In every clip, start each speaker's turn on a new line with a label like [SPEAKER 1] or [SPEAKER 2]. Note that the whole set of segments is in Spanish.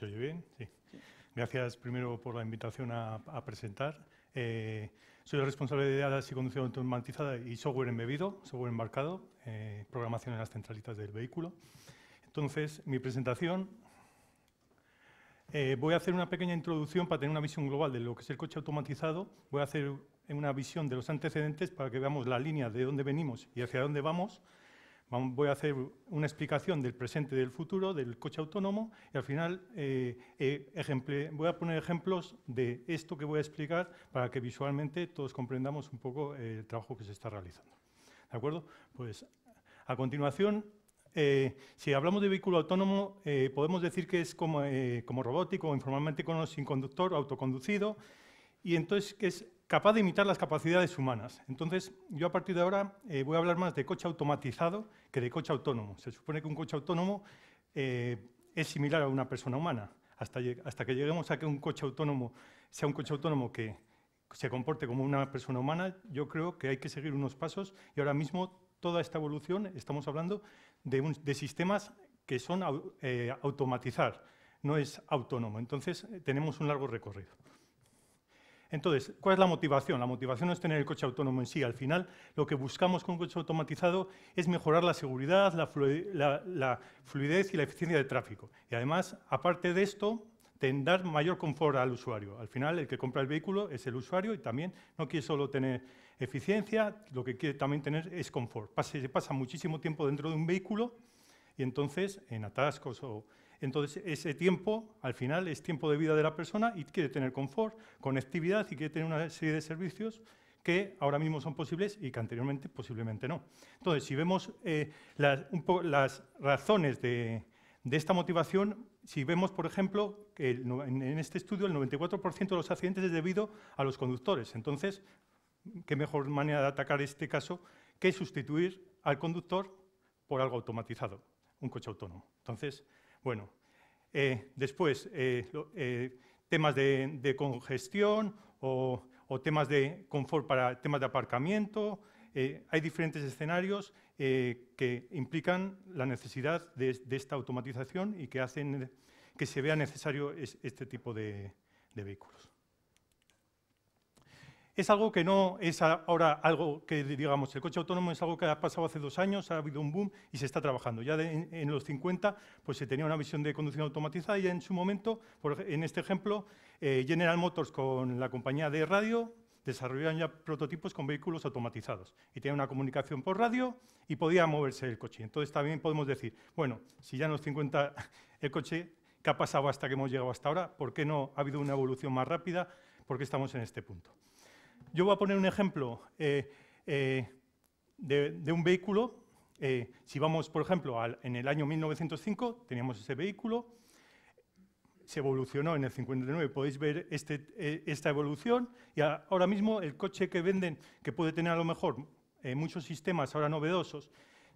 [SPEAKER 1] ¿Se oye bien? Sí. Gracias primero por la invitación a presentar. Soy el responsable de ADAS y conducción automatizada y software embebido, software embarcado, programación en las centralitas del vehículo. Entonces, mi presentación, voy a hacer una pequeña introducción para tener una visión global de lo que es el coche automatizado. Voy a hacer una visión de los antecedentes para que veamos la línea de dónde venimos y hacia dónde vamos. Voy a hacer una explicación del presente y del futuro del coche autónomo y al final voy a poner ejemplos de esto que voy a explicar para que visualmente todos comprendamos un poco el trabajo que se está realizando. ¿De acuerdo? Pues a continuación, si hablamos de vehículo autónomo, podemos decir que es como robótico o informalmente conocido sin conductor, autoconducido, y entonces que es capaz de imitar las capacidades humanas. Entonces, yo a partir de ahora voy a hablar más de coche automatizado que de coche autónomo. Se supone que un coche autónomo es similar a una persona humana. Hasta que lleguemos a que un coche autónomo sea un coche autónomo que se comporte como una persona humana, yo creo que hay que seguir unos pasos y ahora mismo toda esta evolución estamos hablando de sistemas que son automatizar, no es autónomo. Entonces, tenemos un largo recorrido. Entonces, ¿cuál es la motivación? La motivación no es tener el coche autónomo en sí. Al final, lo que buscamos con un coche automatizado es mejorar la seguridad, la fluidez y la eficiencia del tráfico. Y además, aparte de esto, dar mayor confort al usuario. Al final, el que compra el vehículo es el usuario y también no quiere solo tener eficiencia, lo que quiere también tener es confort. Se pasa muchísimo tiempo dentro de un vehículo y entonces, en atascos entonces, ese tiempo, al final, es tiempo de vida de la persona y quiere tener confort, conectividad y quiere tener una serie de servicios que ahora mismo son posibles y que anteriormente posiblemente no. Entonces, si vemos las razones de esta motivación, si vemos, por ejemplo, que en este estudio el 94% de los accidentes es debido a los conductores. Entonces, ¿qué mejor manera de atacar este caso que sustituir al conductor por algo automatizado, un coche autónomo? Entonces, bueno, después, temas de congestión o temas de confort para temas de aparcamiento. Hay diferentes escenarios que implican la necesidad de esta automatización y que hacen que se vea necesario este tipo de vehículos. Es algo que no es ahora algo que, digamos, el coche autónomo es algo que ha pasado hace 2 años, ha habido un boom y se está trabajando. Ya en los 50 pues, se tenía una visión de conducción automatizada y en su momento, en este ejemplo, General Motors con la compañía de radio desarrollaron ya prototipos con vehículos automatizados y tenían una comunicación por radio y podía moverse el coche. Entonces también podemos decir, bueno, si ya en los 50 el coche, ¿qué ha pasado hasta que hemos llegado hasta ahora? ¿Por qué no ha habido una evolución más rápida? ¿Por qué estamos en este punto? Yo voy a poner un ejemplo de un vehículo. Si vamos, por ejemplo, en el año 1905, teníamos ese vehículo, se evolucionó en el 59, podéis ver esta evolución, y ahora mismo el coche que venden, que puede tener a lo mejor muchos sistemas ahora novedosos,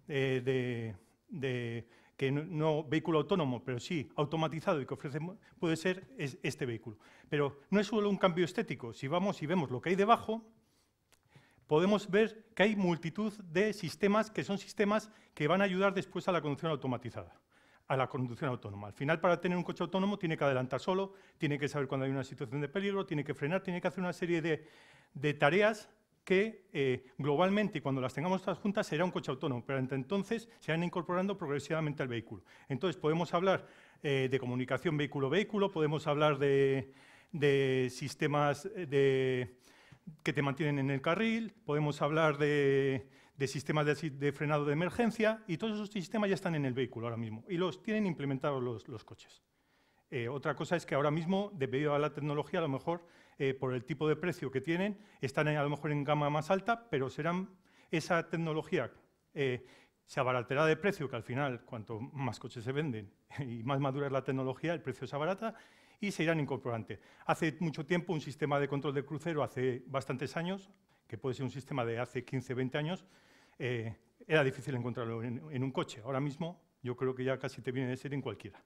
[SPEAKER 1] que no vehículo autónomo, pero sí automatizado y que ofrece, puede ser este vehículo. Pero no es solo un cambio estético. Si vamos y vemos lo que hay debajo, podemos ver que hay multitud de sistemas que son sistemas que van a ayudar después a la conducción automatizada, a la conducción autónoma. Al final, para tener un coche autónomo, tiene que adelantar solo, tiene que saber cuando hay una situación de peligro, tiene que frenar, tiene que hacer una serie de tareas que globalmente, y cuando las tengamos todas juntas, será un coche autónomo, pero entre entonces se van incorporando progresivamente al vehículo. Entonces, podemos hablar de comunicación vehículo-vehículo, podemos hablar de sistemas que te mantienen en el carril, podemos hablar de sistemas de frenado de emergencia, y todos esos sistemas ya están en el vehículo ahora mismo, y los tienen implementados los coches. Otra cosa es que ahora mismo, debido a la tecnología, a lo mejor, por el tipo de precio que tienen, están a lo mejor en gama más alta, pero esa tecnología se abaratará de precio, que al final, cuanto más coches se venden y más madura es la tecnología, el precio se abarata y se irán incorporando. Hace mucho tiempo, un sistema de control de crucero, hace bastantes años, que puede ser un sistema de hace 15, 20 años, era difícil encontrarlo en un coche. Ahora mismo, yo creo que ya casi te viene de ser en cualquiera.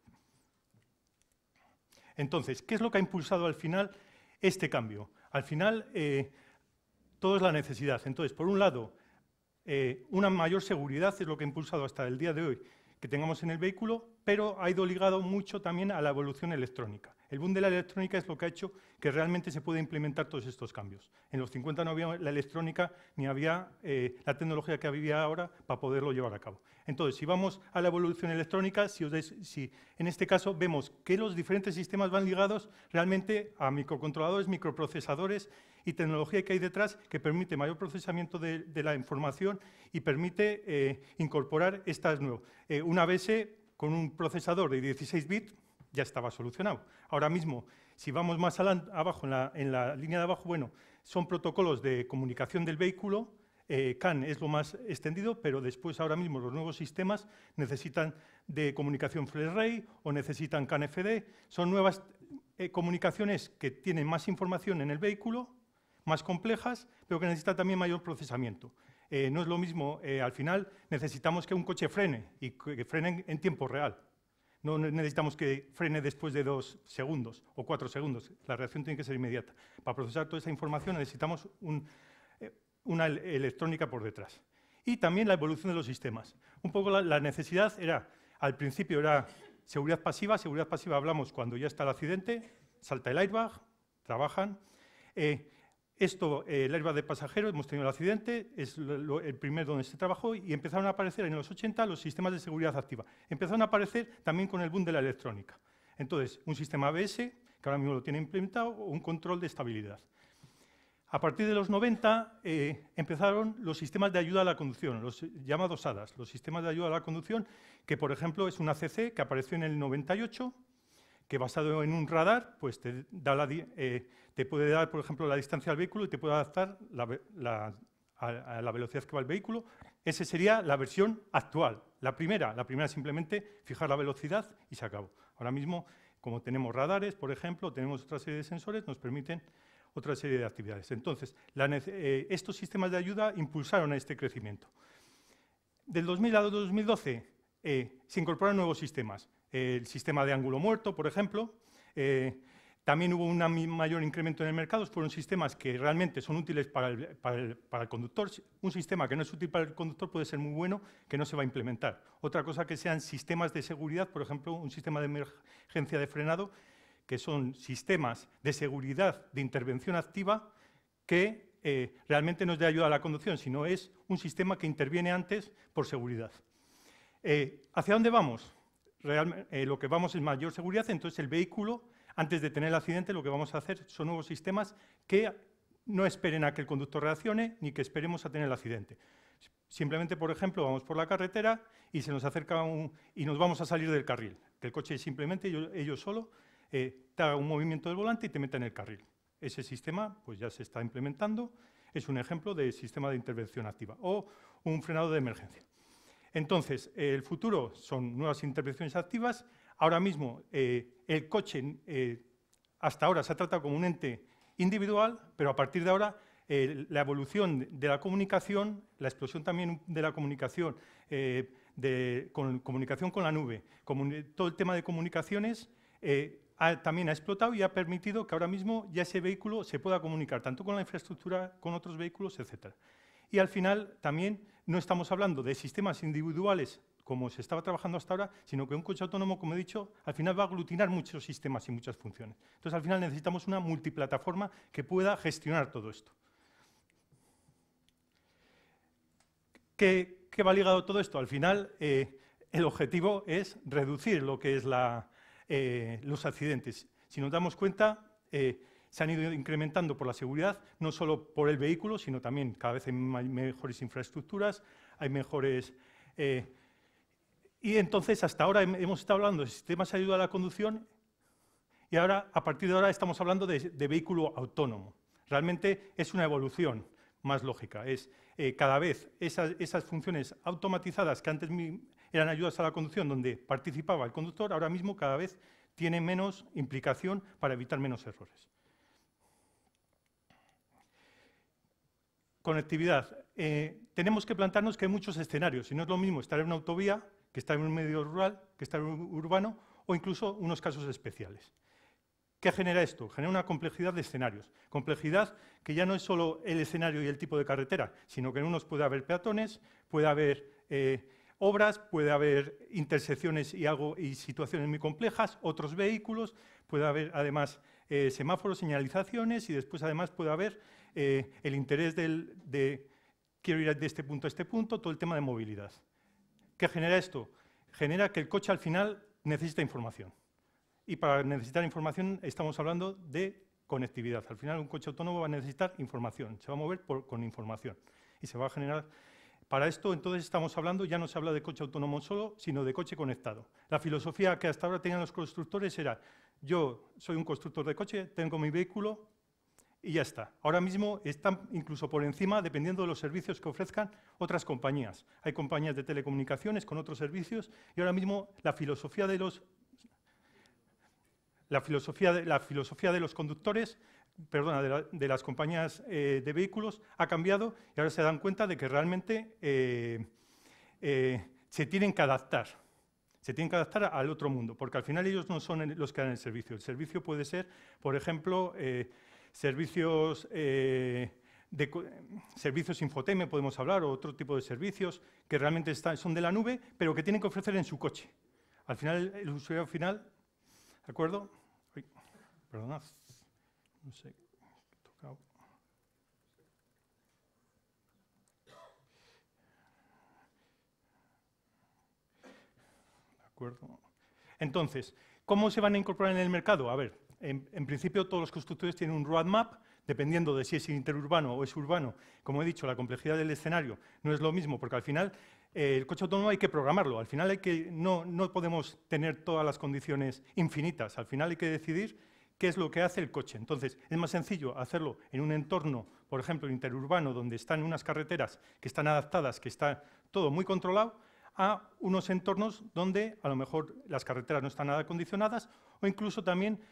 [SPEAKER 1] Entonces, ¿qué es lo que ha impulsado al final este cambio? Al final, todo es la necesidad. Entonces, por un lado, una mayor seguridad es lo que ha impulsado hasta el día de hoy que tengamos en el vehículo, pero ha ido ligado mucho también a la evolución electrónica. El boom de la electrónica es lo que ha hecho que realmente se pueda implementar todos estos cambios. En los 50 no había la electrónica ni había la tecnología que había ahora para poderlo llevar a cabo. Entonces, si vamos a la evolución electrónica, si en este caso vemos que los diferentes sistemas van ligados realmente a microcontroladores, microprocesadores y tecnología que hay detrás que permite mayor procesamiento de la información y permite incorporar estas nuevas. Un ABS con un procesador de 16 bits ya estaba solucionado. Ahora mismo, si vamos más abajo, en la línea de abajo, bueno, son protocolos de comunicación del vehículo. CAN es lo más extendido, pero después ahora mismo los nuevos sistemas necesitan de comunicación FlashRay o necesitan CAN-FD. Son nuevas comunicaciones que tienen más información en el vehículo, más complejas, pero que necesitan también mayor procesamiento. No es lo mismo, al final necesitamos que un coche frene y que frene en tiempo real. No necesitamos que frene después de 2 segundos o 4 segundos. La reacción tiene que ser inmediata. Para procesar toda esa información necesitamos una electrónica por detrás. Y también la evolución de los sistemas. Un poco la necesidad era, al principio era seguridad pasiva. Seguridad pasiva hablamos cuando ya está el accidente, salta el airbag, trabajan. El airbag de pasajero, hemos tenido el accidente, es el primer donde se trabajó y empezaron a aparecer en los 80 los sistemas de seguridad activa. Empezaron a aparecer también con el boom de la electrónica. Entonces, un sistema ABS, que ahora mismo lo tiene implementado, o un control de estabilidad. A partir de los 90 empezaron los sistemas de ayuda a la conducción, los llamados ADAS, los sistemas de ayuda a la conducción, que por ejemplo es una ACC que apareció en el 98, que basado en un radar, pues te puede dar, por ejemplo, la distancia al vehículo y te puede adaptar a la velocidad que va el vehículo. Esa sería la versión actual. La primera simplemente fijar la velocidad y se acabó. Ahora mismo, como tenemos radares, por ejemplo, tenemos otra serie de sensores, nos permiten otra serie de actividades. Entonces, estos sistemas de ayuda impulsaron a este crecimiento. Del 2000 a 2012 se incorporaron nuevos sistemas. El sistema de ángulo muerto, por ejemplo. También hubo un mayor incremento en el mercado. Fueron sistemas que realmente son útiles para el conductor. Un sistema que no es útil para el conductor puede ser muy bueno, que no se va a implementar. Otra cosa que sean sistemas de seguridad, por ejemplo, un sistema de emergencia de frenado, que son sistemas de seguridad de intervención activa que realmente no es de ayuda a la conducción, sino es un sistema que interviene antes por seguridad. ¿Hacia dónde vamos? Lo que vamos es mayor seguridad, entonces el vehículo, antes de tener el accidente, lo que vamos a hacer son nuevos sistemas que no esperen a que el conductor reaccione ni que esperemos a tener el accidente. Simplemente, por ejemplo, vamos por la carretera y se nos acerca y nos vamos a salir del carril. Que el coche simplemente, ellos solo, te haga un movimiento del volante y te meta en el carril. Ese sistema pues ya se está implementando, es un ejemplo de sistema de intervención activa o un frenado de emergencia. Entonces, el futuro son nuevas intervenciones activas. Ahora mismo, el coche hasta ahora se ha tratado como un ente individual, pero a partir de ahora la evolución de la comunicación, la explosión también de la comunicación, comunicación con la nube, todo el tema de comunicaciones también ha explotado y ha permitido que ahora mismo ya ese vehículo se pueda comunicar tanto con la infraestructura, con otros vehículos, etc. Y al final también no estamos hablando de sistemas individuales como se estaba trabajando hasta ahora, sino que un coche autónomo, como he dicho, al final va a aglutinar muchos sistemas y muchas funciones. Entonces, al final necesitamos una multiplataforma que pueda gestionar todo esto. ¿Qué va ligado a todo esto? Al final, el objetivo es reducir lo que es los accidentes. Si nos damos cuenta, se han ido incrementando por la seguridad, no solo por el vehículo, sino también cada vez hay mejores infraestructuras, hay mejores... y entonces, hasta ahora hemos estado hablando de sistemas de ayuda a la conducción y ahora, a partir de ahora, estamos hablando de vehículo autónomo. Realmente es una evolución más lógica. Es cada vez esas funciones automatizadas que antes eran ayudas a la conducción donde participaba el conductor, ahora mismo cada vez tienen menos implicación para evitar menos errores. Conectividad. Tenemos que plantearnos que hay muchos escenarios y no es lo mismo estar en una autovía que estar en un medio rural, que estar en un urbano o incluso unos casos especiales. ¿Qué genera esto? Genera una complejidad de escenarios. Complejidad que ya no es solo el escenario y el tipo de carretera, sino que en unos puede haber peatones, puede haber obras, puede haber intersecciones y situaciones muy complejas, otros vehículos, puede haber además semáforos, señalizaciones y después además puede haber el interés de quiero ir de este punto a este punto, todo el tema de movilidad. ¿Qué genera esto? Genera que el coche al final necesita información. Y para necesitar información estamos hablando de conectividad. Al final un coche autónomo va a necesitar información, se va a mover con información y se va a generar. Para esto entonces estamos hablando, ya no se habla de coche autónomo solo, sino de coche conectado. La filosofía que hasta ahora tenían los constructores era, yo soy un constructor de coche, tengo mi vehículo y ya está. Ahora mismo están incluso por encima, dependiendo de los servicios que ofrezcan otras compañías. Hay compañías de telecomunicaciones con otros servicios y ahora mismo la filosofía de los conductores, perdona, de las compañías de vehículos ha cambiado y ahora se dan cuenta de que realmente se tienen que adaptar. Se tienen que adaptar al otro mundo, porque al final ellos no son los que dan el servicio. El servicio puede ser, por ejemplo, servicios infotainment, podemos hablar, o otro tipo de servicios que realmente son de la nube, pero que tienen que ofrecer en su coche. Al final, el usuario final, ¿de acuerdo? Uy, perdonad, no sé, he tocado. ¿De acuerdo? Entonces, ¿cómo se van a incorporar en el mercado? A ver, en principio todos los constructores tienen un roadmap, dependiendo de si es interurbano o es urbano. Como he dicho, la complejidad del escenario no es lo mismo, porque al final el coche autónomo hay que programarlo. Al final no podemos tener todas las condiciones infinitas. Al final hay que decidir qué es lo que hace el coche. Entonces, es más sencillo hacerlo en un entorno, por ejemplo, interurbano, donde están unas carreteras que están adaptadas, que está todo muy controlado, a unos entornos donde a lo mejor las carreteras no están nada acondicionadas o incluso también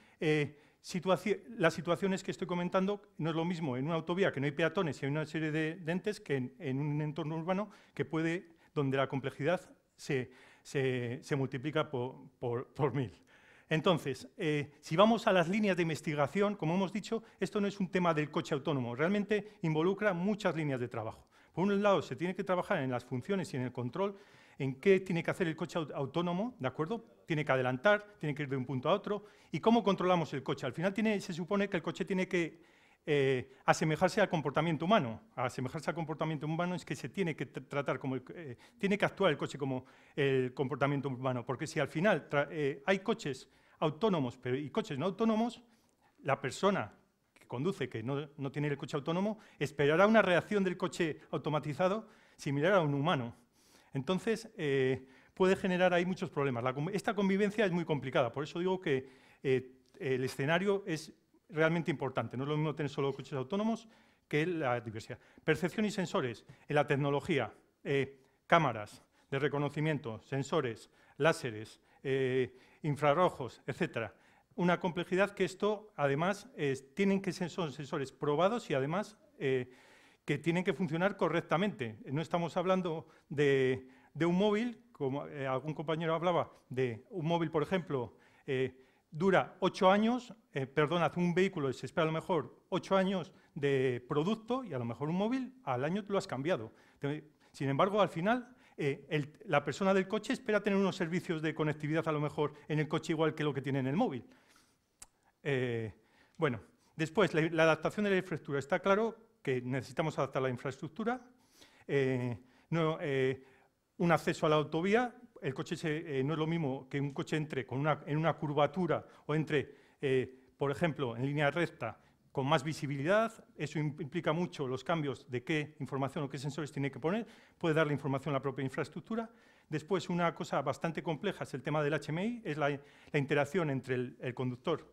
[SPEAKER 1] las situaciones que estoy comentando no es lo mismo en una autovía que no hay peatones y hay una serie de entes que en un entorno urbano donde la complejidad se multiplica por 1000. Entonces, si vamos a las líneas de investigación, como hemos dicho, esto no es un tema del coche autónomo, realmente involucra muchas líneas de trabajo. Por un lado, se tiene que trabajar en las funciones y en el control, en qué tiene que hacer el coche autónomo, ¿de acuerdo? Tiene que adelantar, tiene que ir de un punto a otro. ¿Y cómo controlamos el coche? Al final se supone que el coche tiene que asemejarse al comportamiento humano. Asemejarse al comportamiento humano es que se tiene que tratar tiene que actuar el coche como el comportamiento humano, porque si al final hay coches autónomos y coches no autónomos, la persona que conduce, que no tiene el coche autónomo, esperará una reacción del coche automatizado similar a un humano. Entonces, puede generar ahí muchos problemas. Esta convivencia es muy complicada, por eso digo que el escenario es realmente importante. No es lo mismo tener solo coches autónomos que la diversidad. Percepción y sensores en la tecnología, cámaras de reconocimiento, sensores, láseres, infrarrojos, etcétera. Una complejidad que esto, además, son sensores probados y, además, que tienen que funcionar correctamente. No estamos hablando de un móvil, como algún compañero hablaba, de un móvil, por ejemplo, dura 8 años, un vehículo se espera a lo mejor 8 años de producto y a lo mejor un móvil al año lo has cambiado. Sin embargo, al final, la persona del coche espera tener unos servicios de conectividad a lo mejor en el coche igual que lo que tiene en el móvil. Bueno, después, la adaptación de la infraestructura. Está claro que necesitamos adaptar la infraestructura. Un acceso a la autovía, el coche no es lo mismo que un coche entre en una curvatura o entre, por ejemplo, en línea recta con más visibilidad. Eso implica mucho los cambios de qué información o qué sensores tiene que poner. Puede darle información a la propia infraestructura. Después, una cosa bastante compleja es el tema del HMI, es la interacción entre el conductor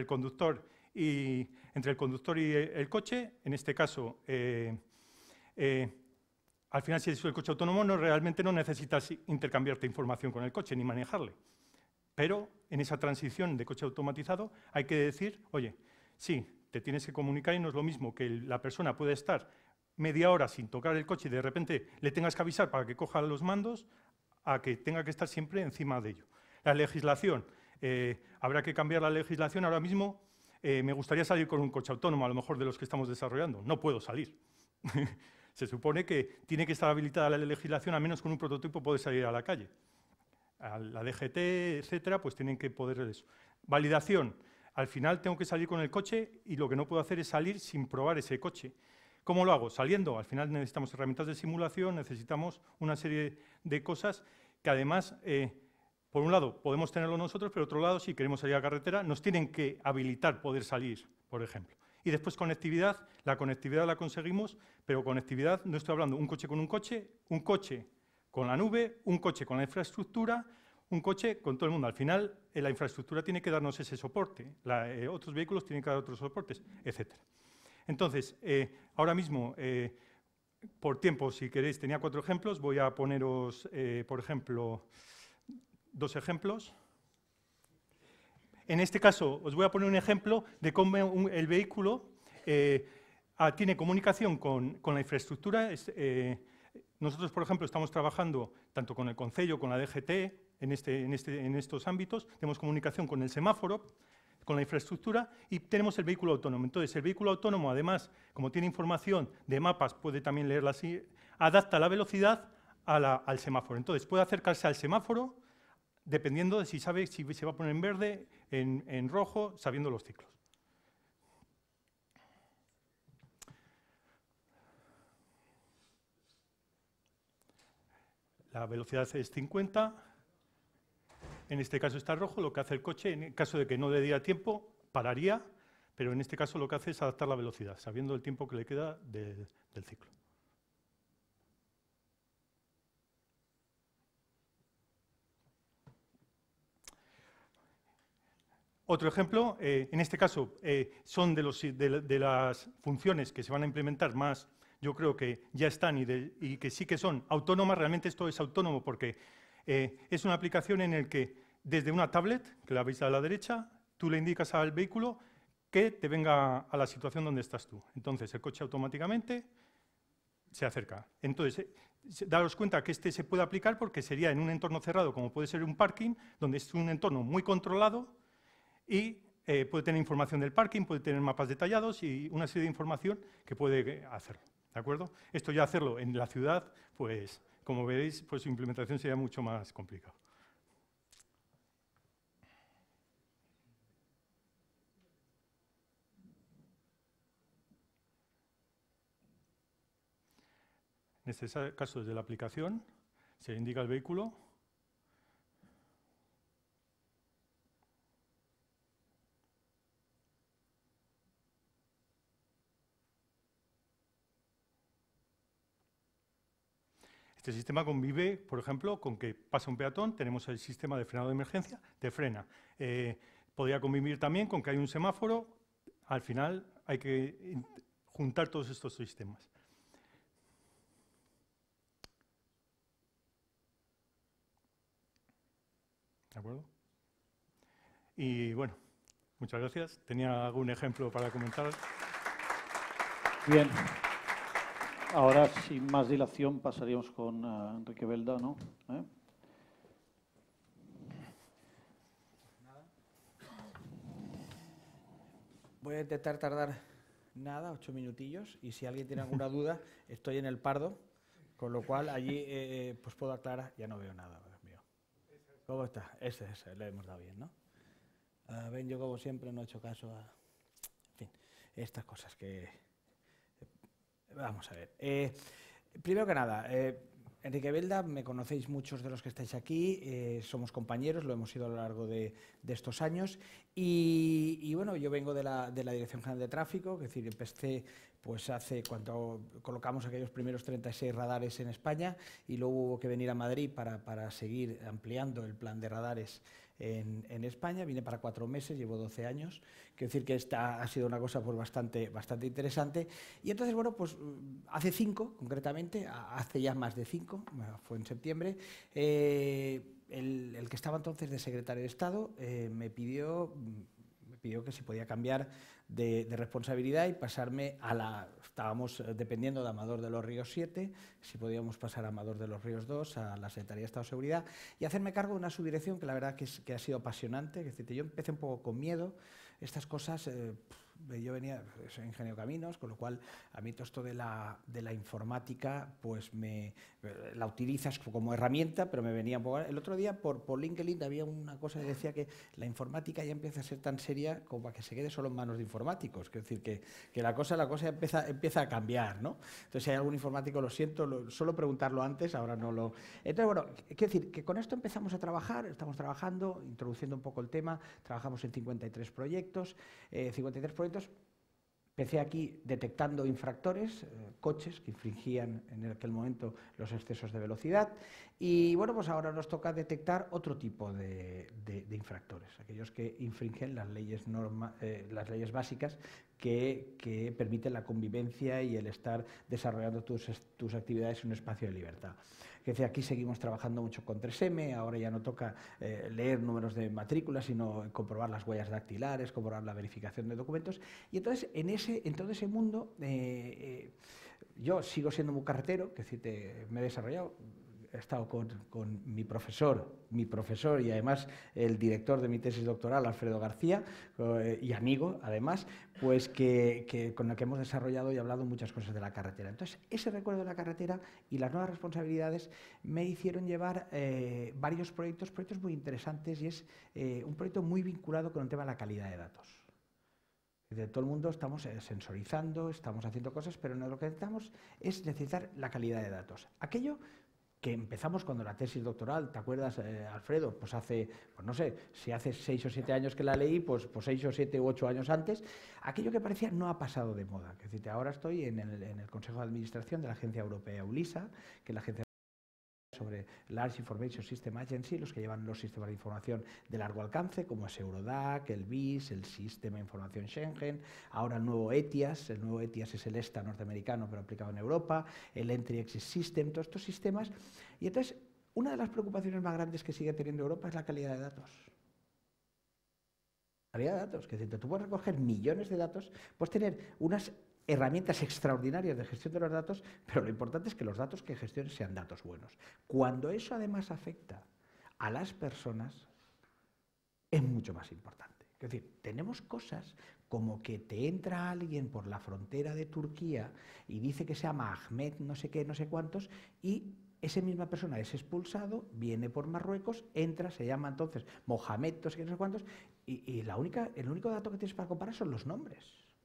[SPEAKER 1] y el coche. En este caso, al final, si es el coche autónomo, realmente no necesitas intercambiarte información con el coche ni manejarle. Pero en esa transición de coche automatizado hay que decir, oye, sí, te tienes que comunicar y no es lo mismo que la persona puede estar media hora sin tocar el coche y de repente le tengas que avisar para que coja los mandos a que tenga que estar siempre encima de ello. La legislación. Habrá que cambiar la legislación. Ahora mismo me gustaría salir con un coche autónomo, a lo mejor de los que estamos desarrollando. No puedo salir. Se supone que tiene que estar habilitada la legislación, al menos con un prototipo poder salir a la calle. A la DGT, etcétera, pues tienen que poder eso. Validación. Al final tengo que salir con el coche y lo que no puedo hacer es salir sin probar ese coche. ¿Cómo lo hago? Saliendo. Al final necesitamos herramientas de simulación, necesitamos una serie de cosas que además, por un lado, podemos tenerlo nosotros, pero por otro lado, si queremos salir a carretera, nos tienen que habilitar poder salir, por ejemplo. Y después conectividad. La conectividad la conseguimos, pero conectividad no estoy hablando un coche con la nube, un coche con la infraestructura, un coche con todo el mundo. Al final, la infraestructura tiene que darnos ese soporte, otros vehículos tienen que dar otros soportes, etc. Entonces, ahora mismo, por tiempo, si queréis, tenía 4 ejemplos. Voy a poneros, por ejemplo, 2 ejemplos. En este caso, os voy a poner un ejemplo de cómo el vehículo tiene comunicación con la infraestructura. Nosotros, por ejemplo, estamos trabajando tanto con el Concello, con la DGT, en estos ámbitos. Tenemos comunicación con el semáforo, con la infraestructura y tenemos el vehículo autónomo. Entonces, el vehículo autónomo, además, como tiene información de mapas, puede también leerla así, adapta la velocidad al semáforo. Entonces, puede acercarse al semáforo dependiendo de si sabe si se va a poner en verde, en rojo, sabiendo los ciclos. La velocidad es 50. En este caso está rojo. Lo que hace el coche, en el caso de que no le diera tiempo, pararía, pero en este caso lo que hace es adaptar la velocidad, sabiendo el tiempo que le queda del ciclo. Otro ejemplo, en este caso, son de las funciones que se van a implementar más, yo creo que ya están y que sí que son autónomas. Realmente esto es autónomo porque es una aplicación en la que desde una tablet, que la veis a la derecha, tú le indicas al vehículo que te venga a la situación donde estás tú. Entonces, el coche automáticamente se acerca. Entonces, daros cuenta que este se puede aplicar porque sería en un entorno cerrado, como puede ser un parking, donde es un entorno muy controlado y puede tener información del parking, puede tener mapas detallados y una serie de información que puede hacerlo. ¿De acuerdo? Esto ya hacerlo en la ciudad, pues, como veréis, pues su implementación sería mucho más complicado. En este caso, desde la aplicación, se indica el vehículo. Este sistema convive, por ejemplo, con que pasa un peatón, tenemos el sistema de frenado de emergencia, te frena. Podría convivir también con que hay un semáforo. Al final hay que juntar todos estos sistemas. ¿De acuerdo? Y bueno, muchas gracias. ¿Tenía algún ejemplo para comentar?
[SPEAKER 2] Bien. Ahora, sin más dilación, pasaríamos con Enrique Belda, ¿no?
[SPEAKER 3] Voy a intentar tardar 8 minutillos, y si alguien tiene alguna duda, estoy en el Pardo, con lo cual allí pues puedo aclarar. Ya no veo nada, Dios mío. ¿Cómo está? Ese, le hemos dado bien, ¿no? Ven, yo como siempre no he hecho caso a... En fin, estas cosas que... Vamos a ver. Primero que nada, Enrique Belda, me conocéis muchos de los que estáis aquí, somos compañeros, lo hemos sido a lo largo de estos años, y bueno, yo vengo de la Dirección General de Tráfico, es decir, empecé pues cuando colocamos aquellos primeros 36 radares en España, y luego hubo que venir a Madrid para seguir ampliando el plan de radares en España. Vine para 4 meses, llevo 12 años. Quiero decir que esta ha sido una cosa pues bastante interesante. Y entonces, bueno, pues hace 5, concretamente, hace ya más de 5, fue en septiembre, el que estaba entonces de secretario de Estado me pidió que si podía cambiar de responsabilidad y pasarme estábamos dependiendo de Amador de los Ríos 7, si podíamos pasar a Amador de los Ríos 2, a la Secretaría de Estado de Seguridad, y hacerme cargo de una subdirección que la verdad que ha sido apasionante. Es decir, yo empecé un poco con miedo. Estas cosas yo soy ingeniero de caminos, con lo cual a mí todo esto de la informática, pues la utilizas como herramienta, pero me venía un poco... El otro día por LinkedIn había una cosa que decía que la informática ya empieza a ser tan seria como para que se quede solo en manos de informáticos. Es decir, que la cosa empieza a cambiar, ¿no? Entonces, si hay algún informático, lo siento, solo preguntarlo antes, ahora no lo... Entonces, bueno, quiero decir que con esto empezamos a trabajar, estamos trabajando, introduciendo un poco el tema, trabajamos en 53 proyectos. Empecé aquí detectando infractores, coches que infringían en aquel momento los excesos de velocidad, y bueno, pues ahora nos toca detectar otro tipo de infractores, aquellos que infringen las leyes básicas que permiten la convivencia y el estar desarrollando tus actividades en un espacio de libertad. Aquí seguimos trabajando mucho con 3M, ahora ya no toca leer números de matrícula, sino comprobar las huellas dactilares, comprobar la verificación de documentos. Y entonces, en todo ese mundo, yo sigo siendo muy carretero, que me he desarrollado. He estado con mi profesor y además el director de mi tesis doctoral, Alfredo García, y amigo, además, pues con el que hemos desarrollado y hablado muchas cosas de la carretera. Entonces, ese recuerdo de la carretera y las nuevas responsabilidades me hicieron llevar varios proyectos muy interesantes, y es un proyecto muy vinculado con el tema de la calidad de datos. De todo el mundo estamos sensorizando, estamos haciendo cosas, pero no, lo que necesitamos es necesitar la calidad de datos. Aquello que empezamos cuando la tesis doctoral, ¿te acuerdas, Alfredo? Pues no sé, si hace 6 o 7 años que la leí, pues 6 o 7 u 8 años antes, aquello que parecía no ha pasado de moda. Es decir, ahora estoy en el Consejo de Administración de la Agencia Europea ULISA, que es la agencia sobre Large Information System Agency, los que llevan los sistemas de información de largo alcance, como es Eurodac, el BIS, el Sistema de Información Schengen, ahora el nuevo ETIAS es el ESTA norteamericano, pero aplicado en Europa, el Entry Exit System, todos estos sistemas. Y entonces, una de las preocupaciones más grandes que sigue teniendo Europa es la calidad de datos. Calidad de datos, que es decir, tú puedes recoger millones de datos, puedes tener unas herramientas extraordinarias de gestión de los datos, pero lo importante es que los datos que gestiones sean datos buenos. Cuando eso además afecta a las personas, es mucho más importante. Es decir, tenemos cosas como que te entra alguien por la frontera de Turquía y dice que se llama Ahmed no sé qué, no sé cuántos, y esa misma persona es expulsado, viene por Marruecos, entra, se llama entonces Mohamed no sé qué, no sé cuántos, y el único dato que tienes para comparar son los nombres.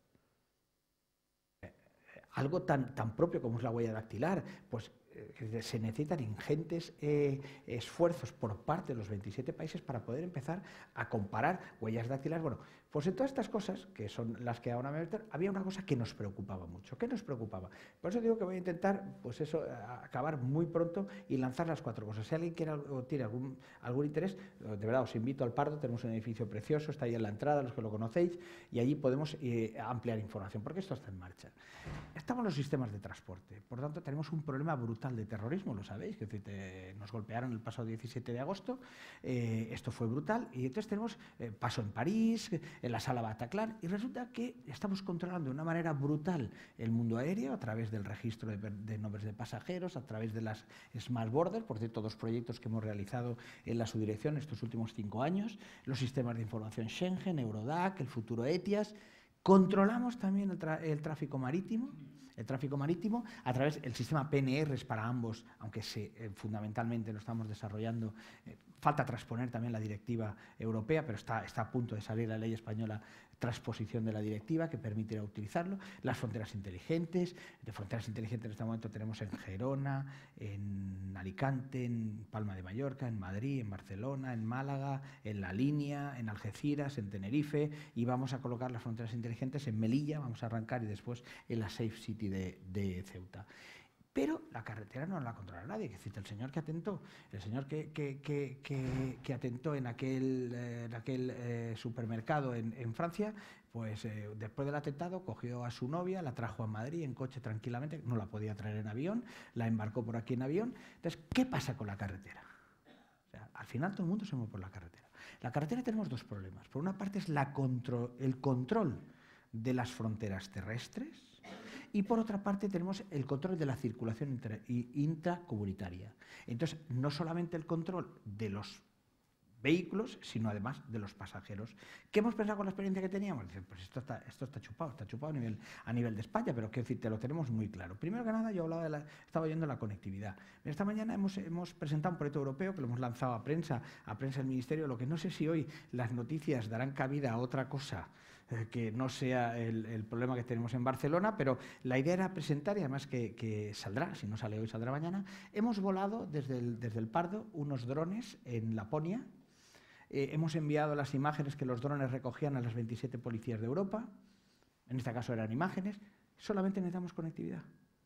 [SPEAKER 3] Algo tan propio como es la huella dactilar, pues se necesitan ingentes esfuerzos por parte de los 27 países para poder empezar a comparar huellas dactilares. Bueno, pues en todas estas cosas, que son las que ahora me voy a meter, había una cosa que nos preocupaba mucho. ¿Qué nos preocupaba? Por eso digo que voy a intentar, pues eso, acabar muy pronto y lanzar las 4 cosas. Si alguien quiere o tiene algún interés, de verdad os invito al Pardo, tenemos un edificio precioso, está ahí en la entrada, los que lo conocéis, y allí podemos ampliar información, porque esto está en marcha. Estamos los sistemas de transporte, por lo tanto tenemos un problema brutal de terrorismo, lo sabéis, que nos golpearon el pasado 17 de agosto, esto fue brutal, y entonces tenemos pasó en París, en la sala Bataclan, y resulta que estamos controlando de una manera brutal el mundo aéreo a través del registro de nombres de pasajeros, a través de las Smart Borders, por cierto, 2 proyectos que hemos realizado en la subdirección estos últimos 5 años, los sistemas de información Schengen, Eurodac, el futuro ETIAS. Controlamos también el tráfico marítimo a través del sistema PNR para ambos, aunque fundamentalmente lo estamos desarrollando. Falta transponer también la directiva europea, pero está a punto de salir la ley española, transposición de la directiva que permitirá utilizarlo. Las fronteras inteligentes. De fronteras inteligentes en este momento tenemos en Gerona, en Alicante, en Palma de Mallorca, en Madrid, en Barcelona, en Málaga, en La Línea, en Algeciras, en Tenerife, y vamos a colocar las fronteras inteligentes en Melilla, vamos a arrancar, y después en la Safe City de Ceuta. Pero la carretera no la controla nadie. Es decir, el señor que atentó, que atentó en aquel supermercado en Francia, pues después del atentado cogió a su novia, la trajo a Madrid en coche tranquilamente, no la podía traer en avión, la embarcó por aquí en avión. Entonces, ¿qué pasa con la carretera? O sea, al final todo el mundo se mueve por la carretera. La carretera tenemos 2 problemas. Por una parte es el control de las fronteras terrestres, y por otra parte tenemos el control de la circulación intracomunitaria. Entonces, no solamente el control de vehículos, sino además de los pasajeros. ¿Qué hemos pensado con la experiencia que teníamos? Dicen, pues esto está chupado a nivel de España, pero quiero decir, te lo tenemos muy claro. Primero que nada, yo estaba oyendo la conectividad. Esta mañana hemos presentado un proyecto europeo que lo hemos lanzado a prensa del Ministerio, lo que no sé si hoy las noticias darán cabida a otra cosa que no sea el problema que tenemos en Barcelona, pero la idea era presentar, y además que saldrá, si no sale hoy, saldrá mañana. Hemos volado desde el Pardo unos drones en Laponia. Hemos enviado las imágenes que los drones recogían a las 27 policías de Europa. En este caso eran imágenes. Solamente necesitamos conectividad.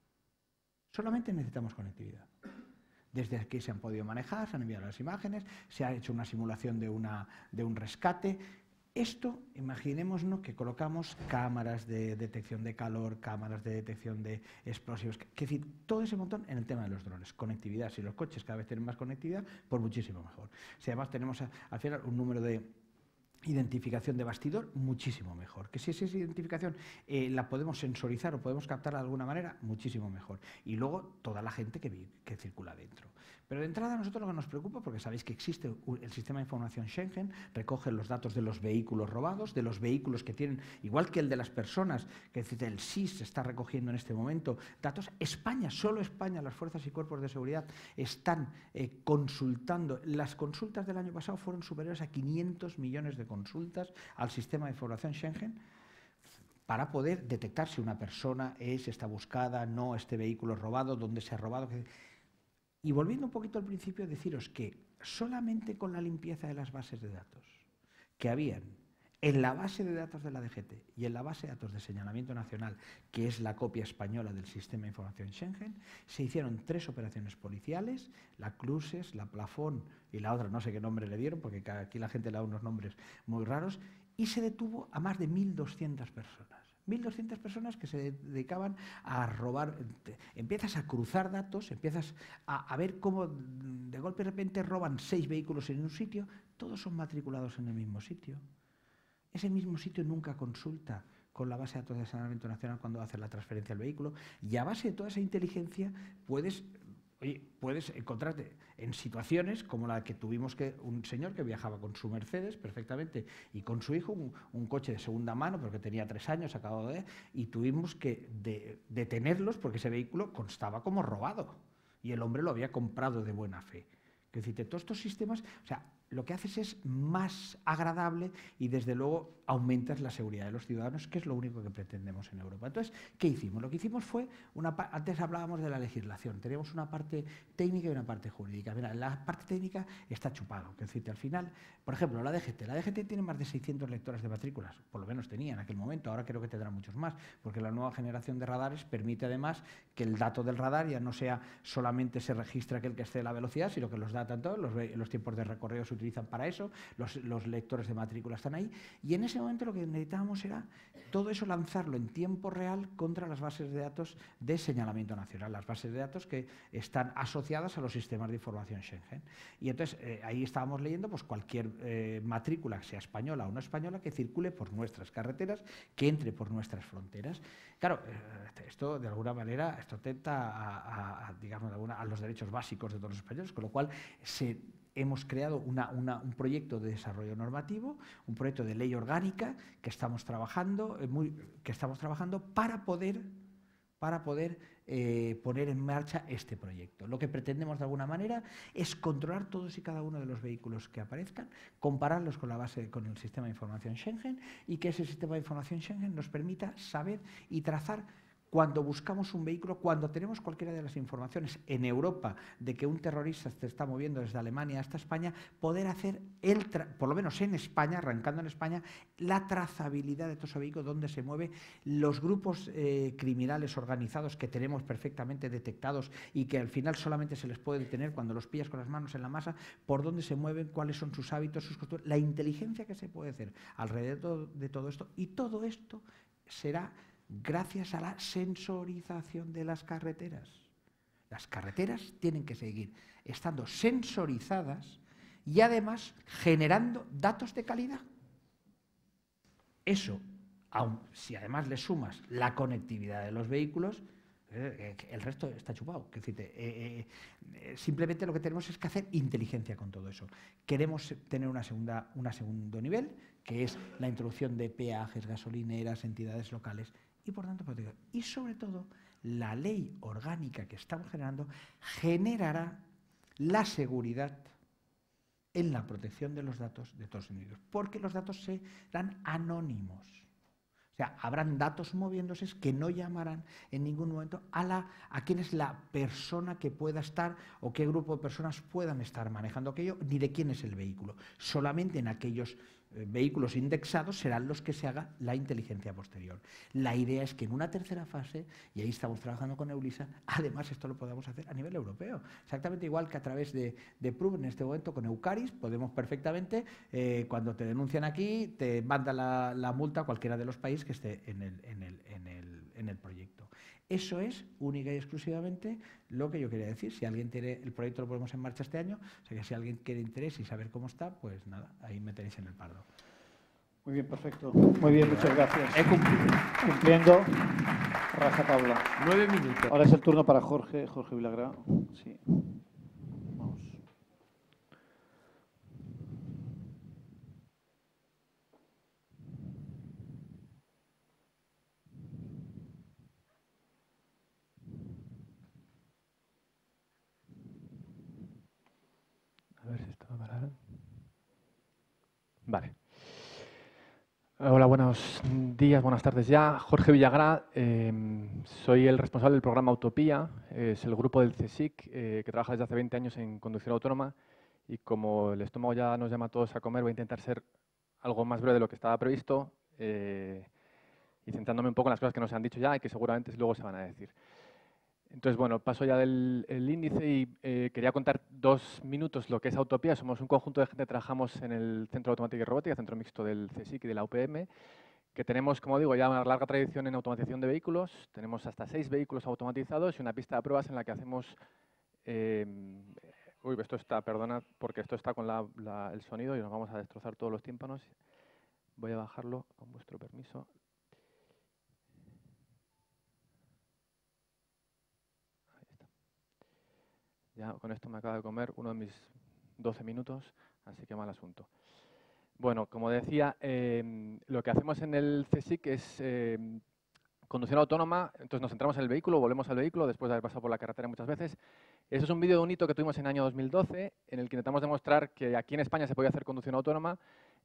[SPEAKER 3] Solamente necesitamos conectividad. Desde aquí se han podido manejar, se han enviado las imágenes, se ha hecho una simulación de un rescate. Esto, imaginémonos que colocamos cámaras de detección de calor, cámaras de detección de explosivos, es decir, todo ese montón en el tema de los drones. Conectividad, si los coches cada vez tienen más conectividad, pues muchísimo mejor. Si además tenemos al final un número de identificación de bastidor, muchísimo mejor. Que si esa identificación la podemos sensorizar o podemos captar de alguna manera, muchísimo mejor. Y luego toda la gente que circula dentro. Pero de entrada a nosotros lo que nos preocupa, porque sabéis que existe el sistema de información Schengen, recoge los datos de los vehículos robados, de los vehículos que tienen, igual que el de las personas, que es decir, el SIS está recogiendo en este momento datos. España, solo España, las fuerzas y cuerpos de seguridad están consultando. Las consultas del año pasado fueron superiores a 500 millones de consultas al sistema de información Schengen para poder detectar si una persona está buscada, no, este vehículo es robado, dónde se ha robado. Y volviendo un poquito al principio, deciros que solamente con la limpieza de las bases de datos que habían en la base de datos de la DGT y en la base de datos de señalamiento nacional, que es la copia española del sistema de información Schengen, se hicieron 3 operaciones policiales, la Cruces, la Plafón y la otra, no sé qué nombre le dieron, porque aquí la gente le da unos nombres muy raros, y se detuvo a más de 1.200 personas. 1.200 personas que se dedicaban a robar. Empiezas a cruzar datos, empiezas a ver cómo de golpe de repente roban 6 vehículos en un sitio, todos son matriculados en el mismo sitio. Ese mismo sitio nunca consulta con la base de datos de señalamiento nacional cuando hace la transferencia del vehículo, y a base de toda esa inteligencia puedes encontrarte en situaciones como la que tuvimos un señor que viajaba con su Mercedes perfectamente y con su hijo, un coche de segunda mano, porque tenía 3 años, acabado y tuvimos que detenerlos porque ese vehículo constaba como robado y el hombre lo había comprado de buena fe. Es decir, todos estos sistemas, o sea, lo que haces es más agradable y desde luego aumentas la seguridad de los ciudadanos, que es lo único que pretendemos en Europa. Entonces, ¿qué hicimos? Lo que hicimos fue, antes hablábamos de la legislación, teníamos una parte técnica y una parte jurídica. Mira, la parte técnica está chupado, es decir, al final, por ejemplo, la DGT tiene más de 600 lectores de matrículas, por lo menos tenía en aquel momento, ahora creo que tendrá muchos más, porque la nueva generación de radares permite además que el dato del radar ya no sea solamente se registra aquel que excede la velocidad, sino que los datos todos, los tiempos de recorrido se utilizan para eso, los lectores de matrícula están ahí, y en ese momento lo que necesitábamos era todo eso lanzarlo en tiempo real contra las bases de datos de señalamiento nacional, las bases de datos que están asociadas a los sistemas de información Schengen. Y entonces ahí estábamos leyendo pues cualquier matrícula, sea española o no española, que circule por nuestras carreteras, que entre por nuestras fronteras. Claro, esto de alguna manera atenta digamos, a los derechos básicos de todos los españoles, con lo cual hemos creado un proyecto de desarrollo normativo, un proyecto de ley orgánica que estamos trabajando para poder poner en marcha este proyecto. Lo que pretendemos de alguna manera es controlar todos y cada uno de los vehículos que aparezcan, compararlos con el sistema de información Schengen, y que ese sistema de información Schengen nos permita saber y trazar cuando buscamos un vehículo, cuando tenemos cualquiera de las informaciones en Europa de que un terrorista se está moviendo desde Alemania hasta España, poder hacer, por lo menos en España, arrancando en España, la trazabilidad de todo ese vehículo, dónde se mueve, los grupos criminales organizados que tenemos perfectamente detectados y que al final solamente se les puede detener cuando los pillas con las manos en la masa, por dónde se mueven, cuáles son sus hábitos, sus costumbres, la inteligencia que se puede hacer alrededor de todo esto, y todo esto será gracias a la sensorización de las carreteras. Las carreteras tienen que seguir estando sensorizadas y además generando datos de calidad. Eso, si además le sumas la conectividad de los vehículos, El resto está chupado. Es decir, simplemente lo que tenemos es que hacer inteligencia con todo eso. Queremos tener un segundo nivel, que es la introducción de peajes, gasolineras, entidades locales y, por tanto, y sobre todo, la ley orgánica que estamos generando generará la seguridad en la protección de los datos de todos los individuos, porque los datos serán anónimos. O sea, habrán datos moviéndose que no llamarán en ningún momento a quién es la persona que pueda estar o qué grupo de personas puedan estar manejando aquello, ni de quién es el vehículo. Solamente en aquellos vehículos indexados serán los que se haga la inteligencia posterior. La idea es que en una tercera fase, y ahí estamos trabajando con EULISA, además esto lo podamos hacer a nivel europeo. Exactamente igual que a través de PRUB en este momento con Eucaris, podemos perfectamente, cuando te denuncian aquí, te manda la multa a cualquiera de los países que esté en el proyecto. Eso es única y exclusivamente lo que yo quería decir. Si alguien tiene, el proyecto lo ponemos en marcha este año, o sea que si alguien quiere interés y saber cómo está, pues nada, ahí me tenéis en el pardo.
[SPEAKER 2] Muy bien, perfecto. Muy bien, muchas gracias.
[SPEAKER 3] He cumplido.
[SPEAKER 2] Cumpliendo, rajatabla.
[SPEAKER 4] 9 minutos.
[SPEAKER 2] Ahora es el turno para Jorge Vilagrá. Sí. Vamos.
[SPEAKER 4] A ver si esto va a parar. Vale. Hola, buenos días, buenas tardes ya. Jorge Villagrá, soy el responsable del programa Utopía, es el grupo del CSIC que trabaja desde hace 20 años en conducción autónoma y como el estómago ya nos llama a todos a comer, voy a intentar ser algo más breve de lo que estaba previsto y centrándome un poco en las cosas que nos han dicho ya y que seguramente luego se van a decir. Entonces, bueno, paso ya del índice y quería contar 2 minutos lo que es Utopía. Somos un conjunto de gente que trabajamos en el Centro de Automática y Robótica, centro mixto del CSIC y de la UPM, que tenemos, como digo, ya una larga tradición en automatización de vehículos. Tenemos hasta 6 vehículos automatizados y una pista de pruebas en la que hacemos... uy, esto está, perdona, porque esto está con el sonido y nos vamos a destrozar todos los tímpanos. Voy a bajarlo con vuestro permiso. Ya con esto me acaba de comer uno de mis 12 minutos, así que mal asunto. Bueno, como decía, lo que hacemos en el CSIC es conducción autónoma, entonces nos centramos en el vehículo, volvemos al vehículo después de haber pasado por la carretera muchas veces. Eso es un vídeo de un hito que tuvimos en el año 2012, en el que intentamos demostrar que aquí en España se podía hacer conducción autónoma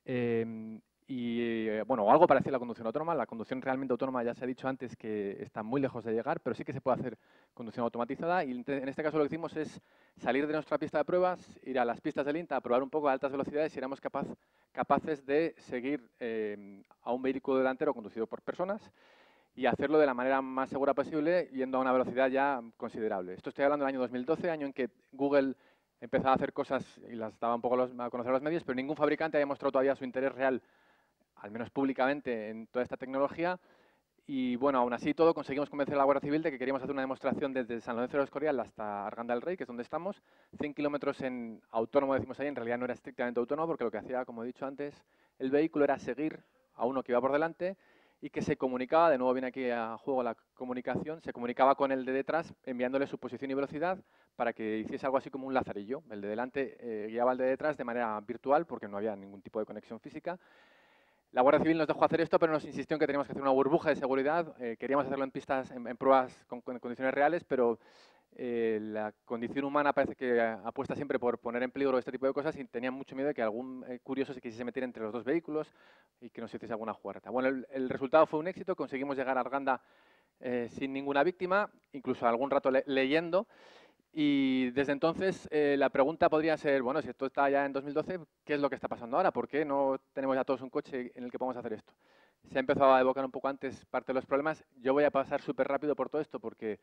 [SPEAKER 4] bueno, algo parecido a la conducción autónoma. La conducción realmente autónoma ya se ha dicho antes que está muy lejos de llegar, pero sí que se puede hacer conducción automatizada y en este caso lo que hicimos es salir de nuestra pista de pruebas, ir a las pistas del INTA a probar un poco a altas velocidades y éramos capaces de seguir a un vehículo delantero conducido por personas y hacerlo de la manera más segura posible yendo a una velocidad ya considerable. Esto estoy hablando del año 2012, año en que Google empezaba a hacer cosas y las daba un poco a conocer a los medios, pero ningún fabricante había mostrado todavía su interés real, al menos públicamente, en toda esta tecnología. Y bueno, aún así todo, conseguimos convencer a la Guardia Civil de que queríamos hacer una demostración desde San Lorenzo de Escorial hasta Arganda del Rey, que es donde estamos. 100 kilómetros en autónomo, decimos ahí, en realidad no era estrictamente autónomo, porque lo que hacía, como he dicho antes, el vehículo era seguir a uno que iba por delante y que se comunicaba, de nuevo viene aquí a juego la comunicación, se comunicaba con el de detrás enviándole su posición y velocidad para que hiciese algo así como un lazarillo. El de delante guiaba al de detrás de manera virtual porque no había ningún tipo de conexión física. La Guardia Civil nos dejó hacer esto, pero nos insistió en que teníamos que hacer una burbuja de seguridad. Queríamos hacerlo en pistas, en pruebas con condiciones reales, pero la condición humana parece que apuesta siempre por poner en peligro este tipo de cosas y tenían mucho miedo de que algún curioso se quisiese meter entre los dos vehículos y que nos hiciese alguna jugarreta. Bueno, el resultado fue un éxito, conseguimos llegar a Arganda sin ninguna víctima, incluso algún rato leyendo. Y desde entonces la pregunta podría ser, bueno, si esto está ya en 2012, ¿qué es lo que está pasando ahora? ¿Por qué no tenemos ya todos un coche en el que podamos hacer esto? Se ha empezado a evocar un poco antes parte de los problemas. Yo voy a pasar súper rápido por todo esto porque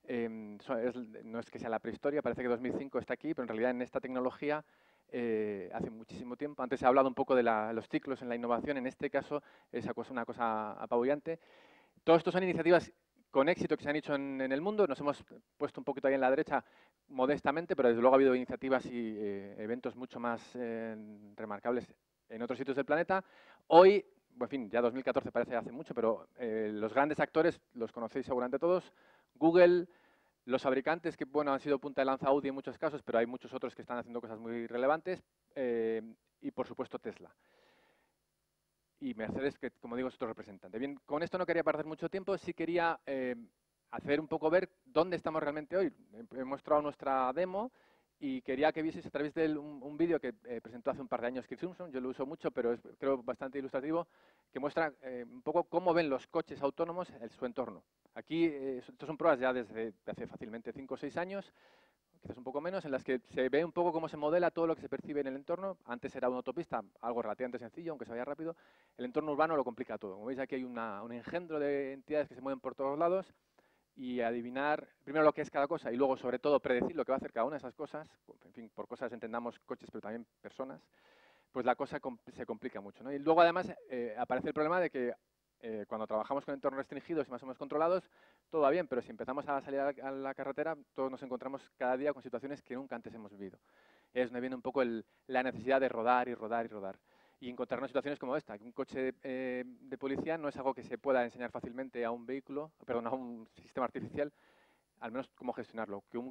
[SPEAKER 4] no es que sea la prehistoria, parece que 2005 está aquí, pero en realidad en esta tecnología hace muchísimo tiempo. Antes se ha hablado un poco de los ciclos en la innovación, en este caso es una cosa apabullante. Todo esto son iniciativas con éxito que se han hecho en el mundo. Nos hemos puesto un poquito ahí en la derecha modestamente, pero desde luego ha habido iniciativas y eventos mucho más remarcables en otros sitios del planeta. Hoy en fin, ya 2014 parece hace mucho, pero los grandes actores los conocéis seguramente todos, Google, los fabricantes que, bueno, han sido punta de lanza Audi en muchos casos, pero hay muchos otros que están haciendo cosas muy relevantes, y por supuesto Tesla. Y Mercedes, que como digo es otro representante. Bien, con esto no quería perder mucho tiempo, sí quería hacer un poco ver dónde estamos realmente hoy. He mostrado nuestra demo y quería que vieseis a través de un vídeo que presentó hace un par de años Chris Simpson, yo lo uso mucho, pero es creo bastante ilustrativo, que muestra un poco cómo ven los coches autónomos en su entorno. Aquí, estas son pruebas ya desde hace fácilmente 5 o 6 años, quizás un poco menos, en las que se ve un poco cómo se modela todo lo que se percibe en el entorno. Antes era una autopista, algo relativamente sencillo, aunque se vaya rápido. El entorno urbano lo complica todo. Como veis, aquí hay un engendro de entidades que se mueven por todos lados, y adivinar primero lo que es cada cosa y luego, sobre todo, predecir lo que va a hacer cada una de esas cosas, en fin, por cosas entendamos coches, pero también personas, pues la cosa se complica mucho, ¿no? Y luego, además, aparece el problema de que cuando trabajamos con entornos restringidos y más o menos controlados, todo va bien, pero si empezamos a salir a la carretera, todos nos encontramos cada día con situaciones que nunca antes hemos vivido. Es donde viene un poco la necesidad de rodar y rodar y rodar. Y encontrarnos situaciones como esta, que un coche de policía no es algo que se pueda enseñar fácilmente a un vehículo, perdón, a un sistema artificial, al menos cómo gestionarlo. Que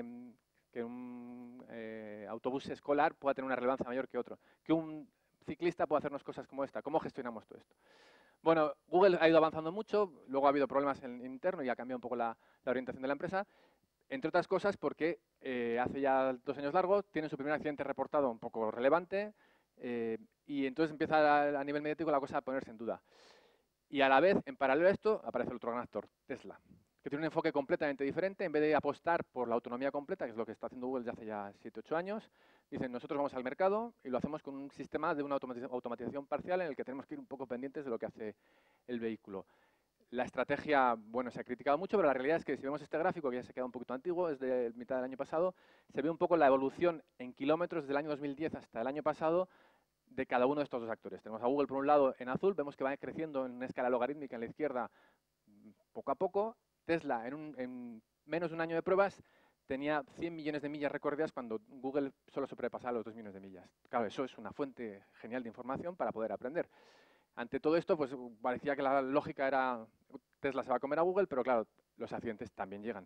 [SPEAKER 4] un autobús escolar pueda tener una relevancia mayor que otro. Que un ciclista pueda hacernos cosas como esta. ¿Cómo gestionamos todo esto? Bueno, Google ha ido avanzando mucho, luego ha habido problemas en interno y ha cambiado un poco la orientación de la empresa, entre otras cosas porque hace ya 2 años largos tiene su primer accidente reportado un poco relevante, y entonces empieza a nivel mediático la cosa a ponerse en duda. Y a la vez, en paralelo a esto, aparece el otro gran actor, Tesla, que tiene un enfoque completamente diferente. En vez de apostar por la autonomía completa, que es lo que está haciendo Google desde hace ya 7 o 8 años, dicen, nosotros vamos al mercado y lo hacemos con un sistema de una automatización parcial en el que tenemos que ir un poco pendientes de lo que hace el vehículo. La estrategia, bueno, se ha criticado mucho, pero la realidad es que si vemos este gráfico, que ya se queda un poquito antiguo, es de mitad del año pasado, se ve un poco la evolución en kilómetros desde el año 2010 hasta el año pasado de cada uno de estos dos actores. Tenemos a Google por un lado en azul, vemos que va creciendo en una escala logarítmica en la izquierda poco a poco. Tesla en menos de un año de pruebas tenía 100 millones de millas recorridas cuando Google solo sobrepasaba los 2 millones de millas. Claro, eso es una fuente genial de información para poder aprender. Ante todo esto, pues parecía que la lógica era Tesla se va a comer a Google, pero claro, los accidentes también llegan.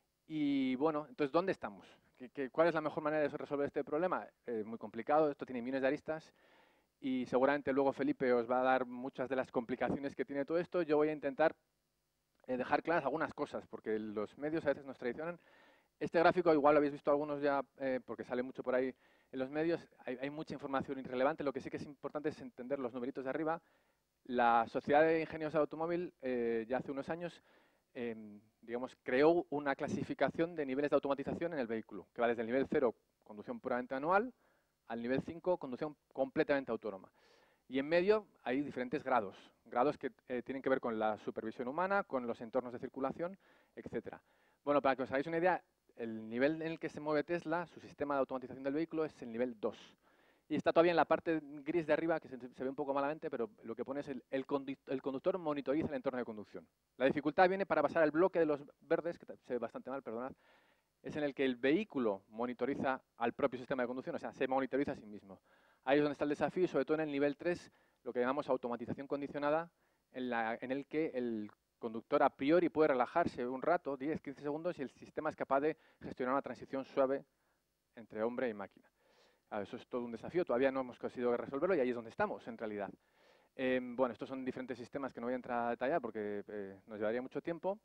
[SPEAKER 4] Y bueno, entonces, ¿dónde estamos? ¿Cuál es la mejor manera de resolver este problema? Muy complicado, esto tiene millones de aristas y seguramente luego Felipe os va a dar muchas de las complicaciones que tiene todo esto. Yo voy a intentar dejar claras algunas cosas, porque los medios a veces nos traicionan. Este gráfico igual lo habéis visto algunos ya, porque sale mucho por ahí en los medios. Hay mucha información irrelevante. Lo que sí que es importante es entender los numeritos de arriba. La Sociedad de Ingenieros del Automóvil, ya hace unos años, digamos, creó una clasificación de niveles de automatización en el vehículo, que va desde el nivel 0, conducción puramente manual, al nivel 5, conducción completamente autónoma. Y en medio hay diferentes grados que tienen que ver con la supervisión humana, con los entornos de circulación, etc. Bueno, para que os hagáis una idea, el nivel en el que se mueve Tesla, su sistema de automatización del vehículo, es el nivel 2. Y está todavía en la parte gris de arriba, que se ve un poco malamente, pero lo que pone es el conductor monitoriza el entorno de conducción. La dificultad viene para pasar al bloque de los verdes, que se ve bastante mal, perdonad, es en el que el vehículo monitoriza al propio sistema de conducción, o sea, se monitoriza a sí mismo. Ahí es donde está el desafío, y sobre todo en el nivel 3, lo que llamamos automatización condicionada, en el que el conductor a priori puede relajarse un rato, 10, 15 segundos, y el sistema es capaz de gestionar una transición suave entre hombre y máquina. Eso es todo un desafío, todavía no hemos conseguido resolverlo y ahí es donde estamos, en realidad. Bueno, estos son diferentes sistemas que no voy a entrar a detallar porque nos llevaría mucho tiempo.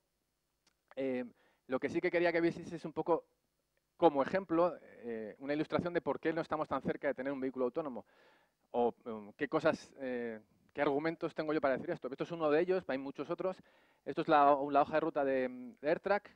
[SPEAKER 4] Lo que sí que quería que vieseis es un poco, como ejemplo, una ilustración de por qué no estamos tan cerca de tener un vehículo autónomo. O qué cosas, qué argumentos tengo yo para decir esto. Esto es uno de ellos, hay muchos otros. Esto es la hoja de ruta de AirTrack,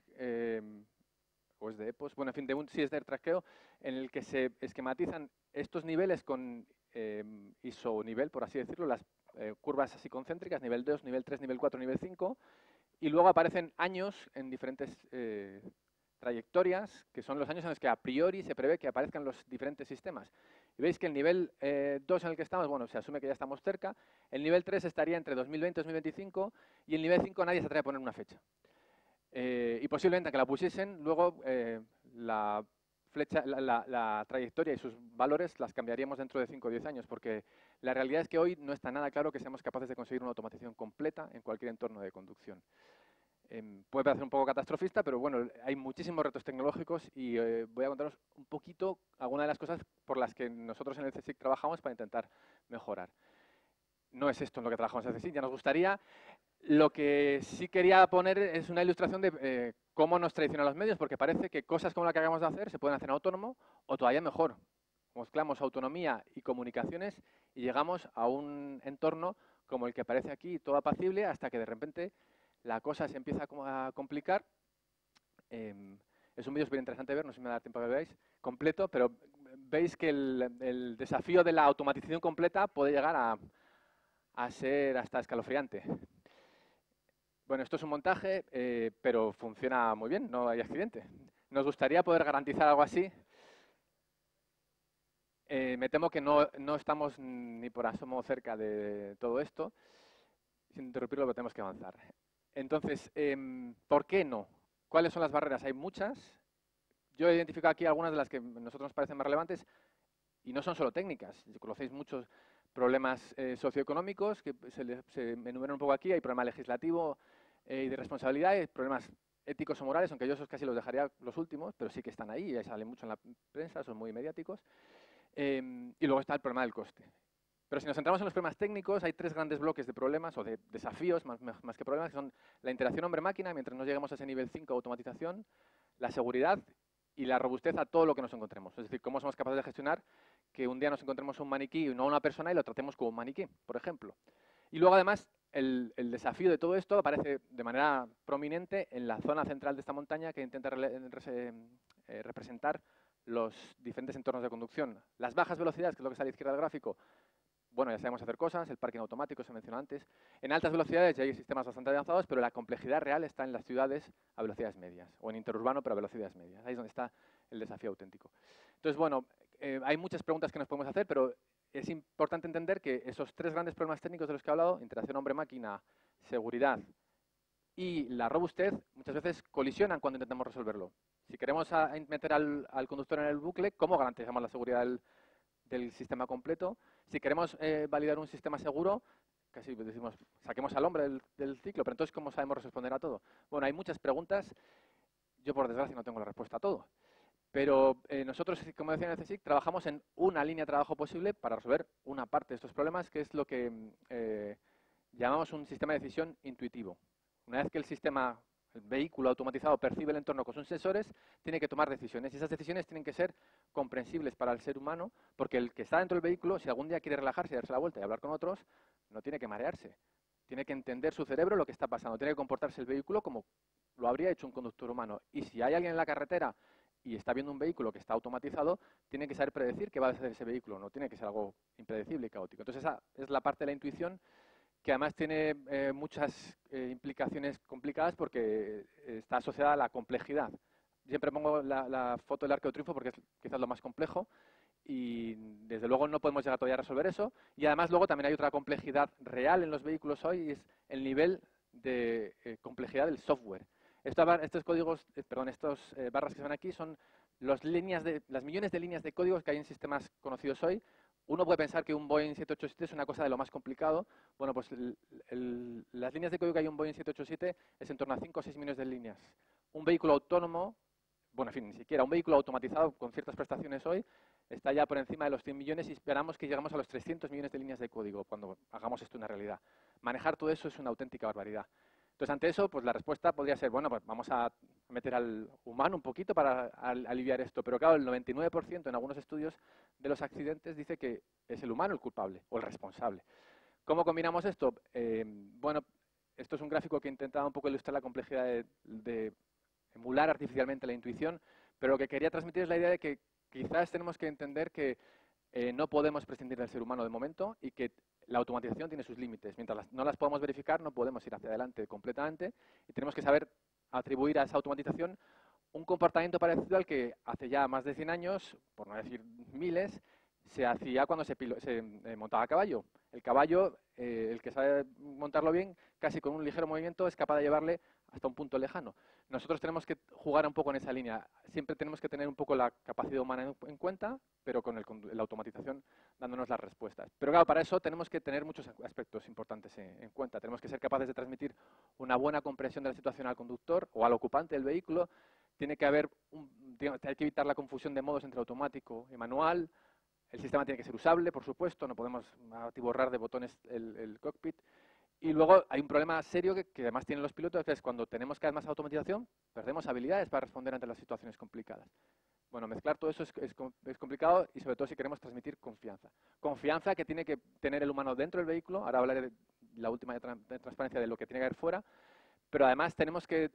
[SPEAKER 4] o es de EPOS, bueno, en fin, sí es de AirTrackeo, en el que se esquematizan estos niveles con isonivel, por así decirlo, las curvas así concéntricas, nivel 2, nivel 3, nivel 4, nivel 5, y luego aparecen años en diferentes trayectorias, que son los años en los que a priori se prevé que aparezcan los diferentes sistemas. Y veis que el nivel 2 en el que estamos, bueno, se asume que ya estamos cerca, el nivel 3 estaría entre 2020 y 2025, y el nivel 5 nadie se atreve a poner una fecha. Y posiblemente, aunque la pusiesen, luego la la trayectoria y sus valores las cambiaríamos dentro de 5 o 10 años, porque la realidad es que hoy no está nada claro que seamos capaces de conseguir una automatización completa en cualquier entorno de conducción. Puede parecer un poco catastrofista, pero bueno, hay muchísimos retos tecnológicos y voy a contaros un poquito algunas de las cosas por las que nosotros en el CSIC trabajamos para intentar mejorar. No es esto en lo que trabajamos en el CSIC, ya nos gustaría. Lo que sí quería poner es una ilustración de cómo nos traicionan los medios, porque parece que cosas como la que acabamos de hacer se pueden hacer en autónomo o todavía mejor. Mezclamos autonomía y comunicaciones y llegamos a un entorno como el que aparece aquí, todo apacible, hasta que de repente la cosa se empieza a complicar. Es un vídeo súper interesante de ver, no sé si me da tiempo que lo veáis completo, pero veis que el desafío de la automatización completa puede llegar a ser hasta escalofriante. Bueno, esto es un montaje, pero funciona muy bien, no hay accidente. Nos gustaría poder garantizar algo así. Me temo que no estamos ni por asomo cerca de todo esto. Sin interrumpirlo, pero tenemos que avanzar. Entonces, ¿por qué no? ¿Cuáles son las barreras? Hay muchas. Yo he identificado aquí algunas de las que a nosotros nos parecen más relevantes y no son solo técnicas. Conocéis muchos problemas socioeconómicos que se enumeran un poco aquí. Hay problema legislativo y de responsabilidad, hay problemas éticos o morales, aunque yo esos casi los dejaría los últimos, pero sí que están ahí, ya salen mucho en la prensa, son muy mediáticos. Y luego está el problema del coste. Pero si nos centramos en los problemas técnicos, hay 3 grandes bloques de problemas o de desafíos, más que problemas, que son la interacción hombre-máquina, mientras no lleguemos a ese nivel 5 de automatización, la seguridad y la robustez a todo lo que nos encontremos. Es decir, cómo somos capaces de gestionar que un día nos encontremos un maniquí y no una persona y lo tratemos como un maniquí, por ejemplo. Y luego, además, el desafío de todo esto aparece de manera prominente en la zona central de esta montaña que intenta representar los diferentes entornos de conducción. Las bajas velocidades, que es lo que está a la izquierda del gráfico, bueno, ya sabemos hacer cosas, el parking automático se mencionó antes. En altas velocidades ya hay sistemas bastante avanzados, pero la complejidad real está en las ciudades a velocidades medias, o en interurbano, pero a velocidades medias. Ahí es donde está el desafío auténtico. Entonces, bueno, hay muchas preguntas que nos podemos hacer, pero es importante entender que esos 3 grandes problemas técnicos de los que he hablado, interacción hombre-máquina, seguridad y la robustez, muchas veces colisionan cuando intentamos resolverlo. Si queremos meter al conductor en el bucle, ¿cómo garantizamos la seguridad del sistema completo? Si queremos validar un sistema seguro, casi decimos, saquemos al hombre del ciclo, pero entonces, ¿cómo sabemos responder a todo? Bueno, hay muchas preguntas. Yo, por desgracia, no tengo la respuesta a todo. Pero nosotros, como decía en el CSIC, trabajamos en una línea de trabajo posible para resolver una parte de estos problemas, que es lo que llamamos un sistema de decisión intuitivo. Una vez que el sistema, el vehículo automatizado percibe el entorno con sus sensores, tiene que tomar decisiones. Y esas decisiones tienen que ser comprensibles para el ser humano, porque el que está dentro del vehículo, si algún día quiere relajarse y darse la vuelta y hablar con otros, no tiene que marearse. Tiene que entender su cerebro lo que está pasando. Tiene que comportarse el vehículo como lo habría hecho un conductor humano. Y si hay alguien en la carretera y está viendo un vehículo que está automatizado, tiene que saber predecir qué va a hacer ese vehículo. No tiene que ser algo impredecible y caótico. Entonces, esa es la parte de la intuición que además tiene muchas implicaciones complicadas porque está asociada a la complejidad. Siempre pongo la foto del arco de triunfo porque es quizás lo más complejo y desde luego no podemos llegar todavía a resolver eso. Y además luego también hay otra complejidad real en los vehículos hoy y es el nivel de complejidad del software. Estos códigos, estas barras que se ven aquí son las millones de líneas de códigos que hay en sistemas conocidos hoy. Uno puede pensar que un Boeing 787 es una cosa de lo más complicado. Bueno, pues las líneas de código que hay en un Boeing 787 es en torno a 5 o 6 millones de líneas. Un vehículo autónomo, bueno, en fin, ni siquiera, un vehículo automatizado con ciertas prestaciones hoy está ya por encima de los 100 millones y esperamos que lleguemos a los 300 millones de líneas de código cuando hagamos esto una realidad. Manejar todo eso es una auténtica barbaridad. Entonces, ante eso, pues la respuesta podría ser, bueno, pues vamos a meter al humano un poquito para aliviar esto. Pero claro, el 99% en algunos estudios de los accidentes dice que es el humano el culpable o el responsable. ¿Cómo combinamos esto? Bueno, esto es un gráfico que intentaba un poco ilustrar la complejidad de emular artificialmente la intuición, pero lo que quería transmitir es la idea de que quizás tenemos que entender que no podemos prescindir del ser humano de momento y que la automatización tiene sus límites. Mientras no las podamos verificar, no podemos ir hacia adelante completamente y tenemos que saber atribuir a esa automatización un comportamiento parecido al que hace ya más de 100 años, por no decir miles, se hacía cuando se montaba a caballo. El caballo, el que sabe montarlo bien, casi con un ligero movimiento es capaz de llevarle hasta un punto lejano. Nosotros tenemos que jugar un poco en esa línea. Siempre tenemos que tener un poco la capacidad humana en cuenta, pero con la automatización dándonos las respuestas. Pero claro, para eso tenemos que tener muchos aspectos importantes en cuenta. Tenemos que ser capaces de transmitir una buena comprensión de la situación al conductor o al ocupante del vehículo. Tiene que haber hay que evitar la confusión de modos entre automático y manual. El sistema tiene que ser usable, por supuesto, no podemos atiborrar de botones el cockpit. Y luego hay un problema serio que además tienen los pilotos, que es cuando tenemos cada vez más automatización, perdemos habilidades para responder ante las situaciones complicadas. Bueno, mezclar todo eso es complicado y sobre todo si queremos transmitir confianza. Confianza que tiene que tener el humano dentro del vehículo, ahora hablaré de la última transparencia de lo que tiene que haber fuera, pero además tenemos que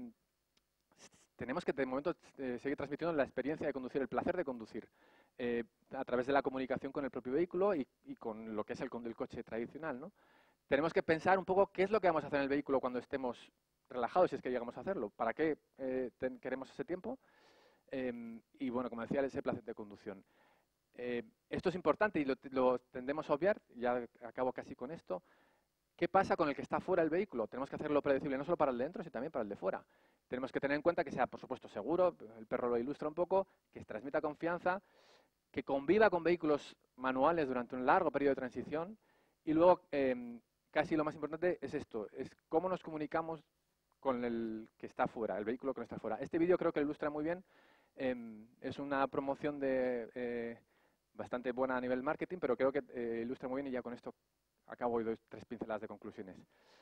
[SPEAKER 4] de momento seguir transmitiendo la experiencia de conducir, el placer de conducir, a través de la comunicación con el propio vehículo y con lo que es el coche tradicional, ¿no? Tenemos que pensar un poco qué es lo que vamos a hacer en el vehículo cuando estemos relajados, si es que llegamos a hacerlo. ¿Para qué queremos ese tiempo? Y bueno, como decía, ese placer de conducción. Esto es importante y lo tendemos a obviar, ya acabo casi con esto. ¿Qué pasa con el que está fuera del vehículo? Tenemos que hacerlo predecible no solo para el de dentro, sino también para el de fuera. Tenemos que tener en cuenta que sea, por supuesto, seguro, el perro lo ilustra un poco, que transmita confianza, que conviva con vehículos manuales durante un largo periodo de transición y luego, casi lo más importante es esto, es cómo nos comunicamos con el que está fuera, el vehículo que no está fuera. Este vídeo creo que lo ilustra muy bien, es una promoción bastante buena a nivel marketing, pero creo que ilustra muy bien y ya con esto acabo y doy 3 pinceladas de conclusiones.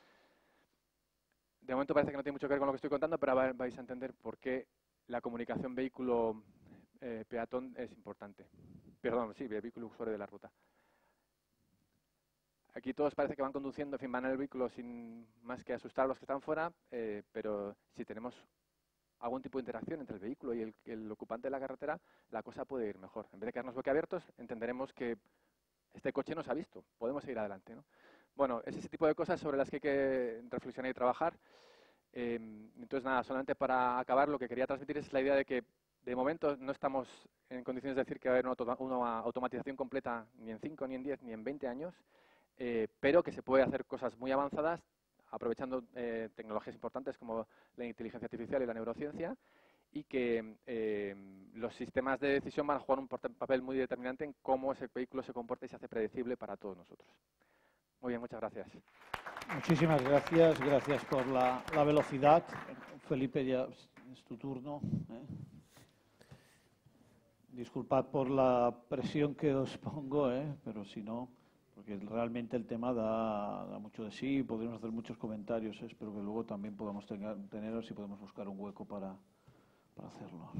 [SPEAKER 4] De momento parece que no tiene mucho que ver con lo que estoy contando, pero vais a entender por qué la comunicación vehículo-peatón es importante. Perdón, sí, vehículo usuario de la ruta. Aquí todos parece que van conduciendo, en fin, van en el vehículo sin más que asustar a los que están fuera, pero si tenemos algún tipo de interacción entre el vehículo y el ocupante de la carretera, la cosa puede ir mejor. En vez de quedarnos boquiabiertos, entenderemos que este coche nos ha visto, podemos seguir adelante, ¿no? Bueno, es ese tipo de cosas sobre las que hay que reflexionar y trabajar. Entonces, nada, solamente para acabar, lo que quería transmitir es la idea de que de momento no estamos en condiciones de decir que va a haber una automatización completa ni en 5, ni en 10, ni en 20 años, pero que se puede hacer cosas muy avanzadas aprovechando tecnologías importantes como la inteligencia artificial y la neurociencia, y que los sistemas de decisión van a jugar un papel muy determinante en cómo ese vehículo se comporta y se hace predecible para todos nosotros. Muy bien, muchas gracias.
[SPEAKER 2] Muchísimas gracias, gracias por la velocidad. Felipe, ya es tu turno. Disculpad por la presión que os pongo, pero si no, porque realmente el tema da mucho de sí, podemos hacer muchos comentarios, espero que luego también podamos teneros y podemos buscar un hueco para hacerlo.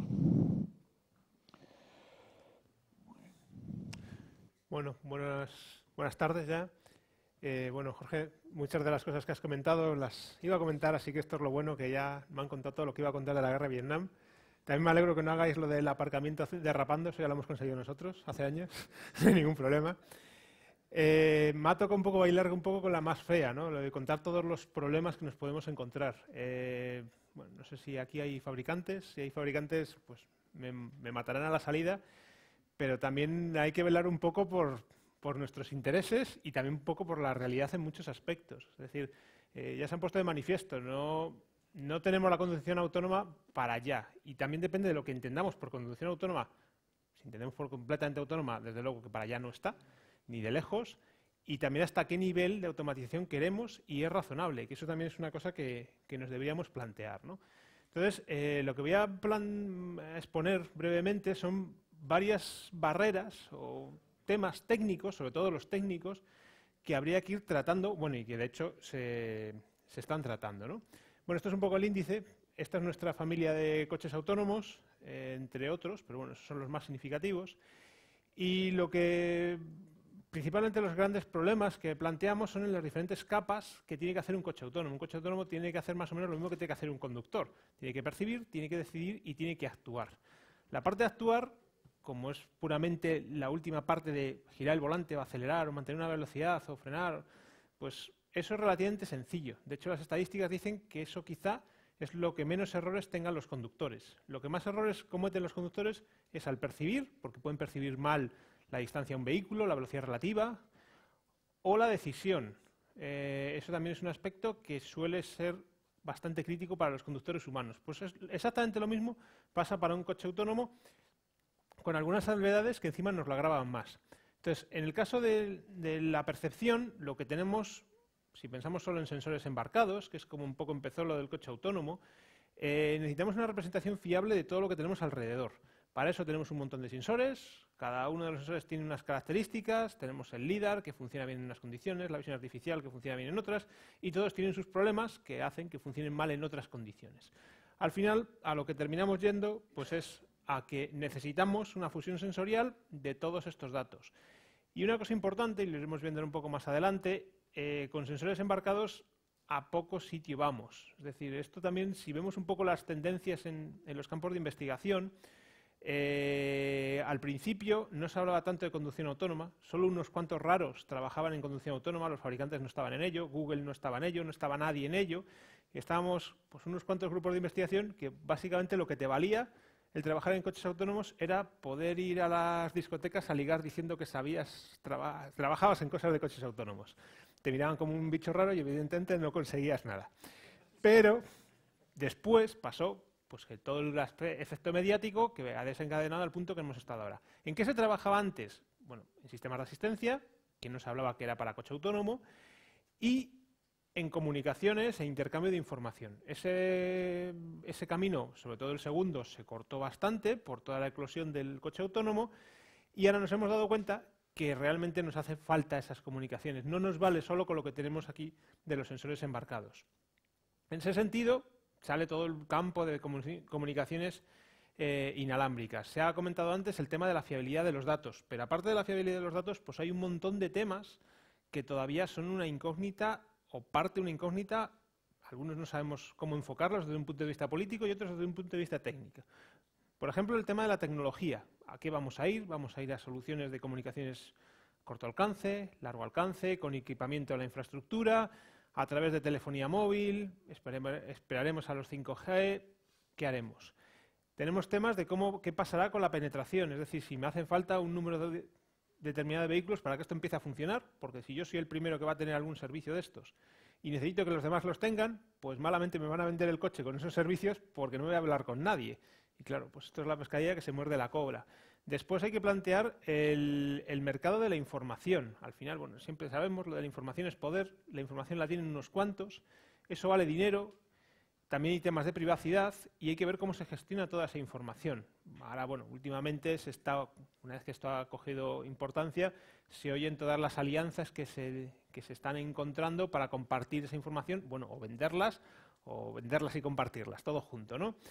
[SPEAKER 5] Bueno, buenas tardes ya. Bueno, Jorge, muchas de las cosas que has comentado las iba a comentar, así que esto es lo bueno, que ya me han contado todo lo que iba a contar de la guerra de Vietnam. También me alegro que no hagáis lo del aparcamiento derrapando, eso ya lo hemos conseguido nosotros hace años, no hay ningún problema. Me ha tocado un poco bailar un poco con la más fea, ¿no? Lo de contar todos los problemas que nos podemos encontrar. Bueno, no sé si aquí hay fabricantes, si hay fabricantes, pues me matarán a la salida, pero también hay que velar un poco por nuestros intereses y también un poco por la realidad en muchos aspectos. Es decir, ya se han puesto de manifiesto, no tenemos la conducción autónoma para ya. Y también depende de lo que entendamos por conducción autónoma. Si entendemos por completamente autónoma, desde luego que para allá no está, ni de lejos. Y también hasta qué nivel de automatización queremos y es razonable, que eso también es una cosa que nos deberíamos plantear, ¿no? Entonces, lo que voy a exponer brevemente son varias barreras o temas técnicos, sobre todo los técnicos, que habría que ir tratando, bueno, y que de hecho se están tratando, ¿no? Bueno, esto es un poco el índice. Esta es nuestra familia de coches autónomos, entre otros, pero bueno, esos son los más significativos. Y lo que principalmente los grandes problemas que planteamos son en las diferentes capas que tiene que hacer un coche autónomo. Un coche autónomo tiene que hacer más o menos lo mismo que tiene que hacer un conductor. Tiene que percibir, tiene que decidir y tiene que actuar. La parte de actuar, como es puramente la última parte de girar el volante o acelerar o mantener una velocidad o frenar, pues eso es relativamente sencillo. De hecho, las estadísticas dicen que eso quizá es lo que menos errores tengan los conductores. Lo que más errores cometen los conductores es al percibir, porque pueden percibir mal la distancia a un vehículo, la velocidad relativa, o la decisión. Eso también es un aspecto que suele ser bastante crítico para los conductores humanos. Pues es exactamente lo mismo pasa para un coche autónomo, con algunas salvedades que encima nos lo agravan más. Entonces, en el caso de la percepción, lo que tenemos, si pensamos solo en sensores embarcados, que es como un poco empezó lo del coche autónomo, necesitamos una representación fiable de todo lo que tenemos alrededor. Para eso tenemos un montón de sensores, cada uno de los sensores tiene unas características, tenemos el LIDAR, que funciona bien en unas condiciones, la visión artificial, que funciona bien en otras, y todos tienen sus problemas que hacen que funcionen mal en otras condiciones. Al final, a lo que terminamos yendo, pues es a que necesitamos una fusión sensorial de todos estos datos. Y una cosa importante, y lo iremos viendo un poco más adelante, con sensores embarcados a poco sitio vamos. Es decir, esto también, si vemos un poco las tendencias en los campos de investigación, al principio no se hablaba tanto de conducción autónoma, solo unos cuantos raros trabajaban en conducción autónoma, los fabricantes no estaban en ello, Google no estaba en ello, no estaba nadie en ello, y estábamos pues, unos cuantos grupos de investigación que básicamente lo que te valía el trabajar en coches autónomos era poder ir a las discotecas a ligar diciendo que trabajabas en cosas de coches autónomos. Te miraban como un bicho raro y evidentemente no conseguías nada. Pero después pasó pues que todo el efecto mediático que ha desencadenado al punto que hemos estado ahora. ¿En qué se trabajaba antes? Bueno, en sistemas de asistencia, que no se hablaba que era para coche autónomo, y en comunicaciones e intercambio de información. Ese camino, sobre todo el segundo, se cortó bastante por toda la eclosión del coche autónomo, y ahora nos hemos dado cuenta que realmente nos hace falta esas comunicaciones. No nos vale solo con lo que tenemos aquí de los sensores embarcados. En ese sentido, sale todo el campo de comunicaciones inalámbricas. Se ha comentado antes el tema de la fiabilidad de los datos, pero aparte de la fiabilidad de los datos, pues hay un montón de temas que todavía son una incógnita o parte de una incógnita. Algunos no sabemos cómo enfocarlos desde un punto de vista político y otros desde un punto de vista técnico. Por ejemplo, el tema de la tecnología. ¿A qué vamos a ir? Vamos a ir a soluciones de comunicaciones corto alcance, largo alcance, con equipamiento de la infraestructura, a través de telefonía móvil, esperaremos a los 5G, ¿qué haremos? Tenemos temas de qué pasará con la penetración, es decir, si me hacen falta un número determinado de vehículos para que esto empiece a funcionar, porque si yo soy el primero que va a tener algún servicio de estos y necesito que los demás los tengan, pues malamente me van a vender el coche con esos servicios porque no voy a hablar con nadie. Y claro, pues esto es la pescadilla que se muerde la cobra. Después hay que plantear el mercado de la información. Al final, bueno, siempre sabemos, lo de la información es poder, la información la tienen unos cuantos, eso vale dinero, también hay temas de privacidad y hay que ver cómo se gestiona toda esa información. Ahora, bueno, últimamente una vez que esto ha cogido importancia, se oyen todas las alianzas que se están encontrando para compartir esa información, bueno, o venderlas y compartirlas, todo junto, ¿no?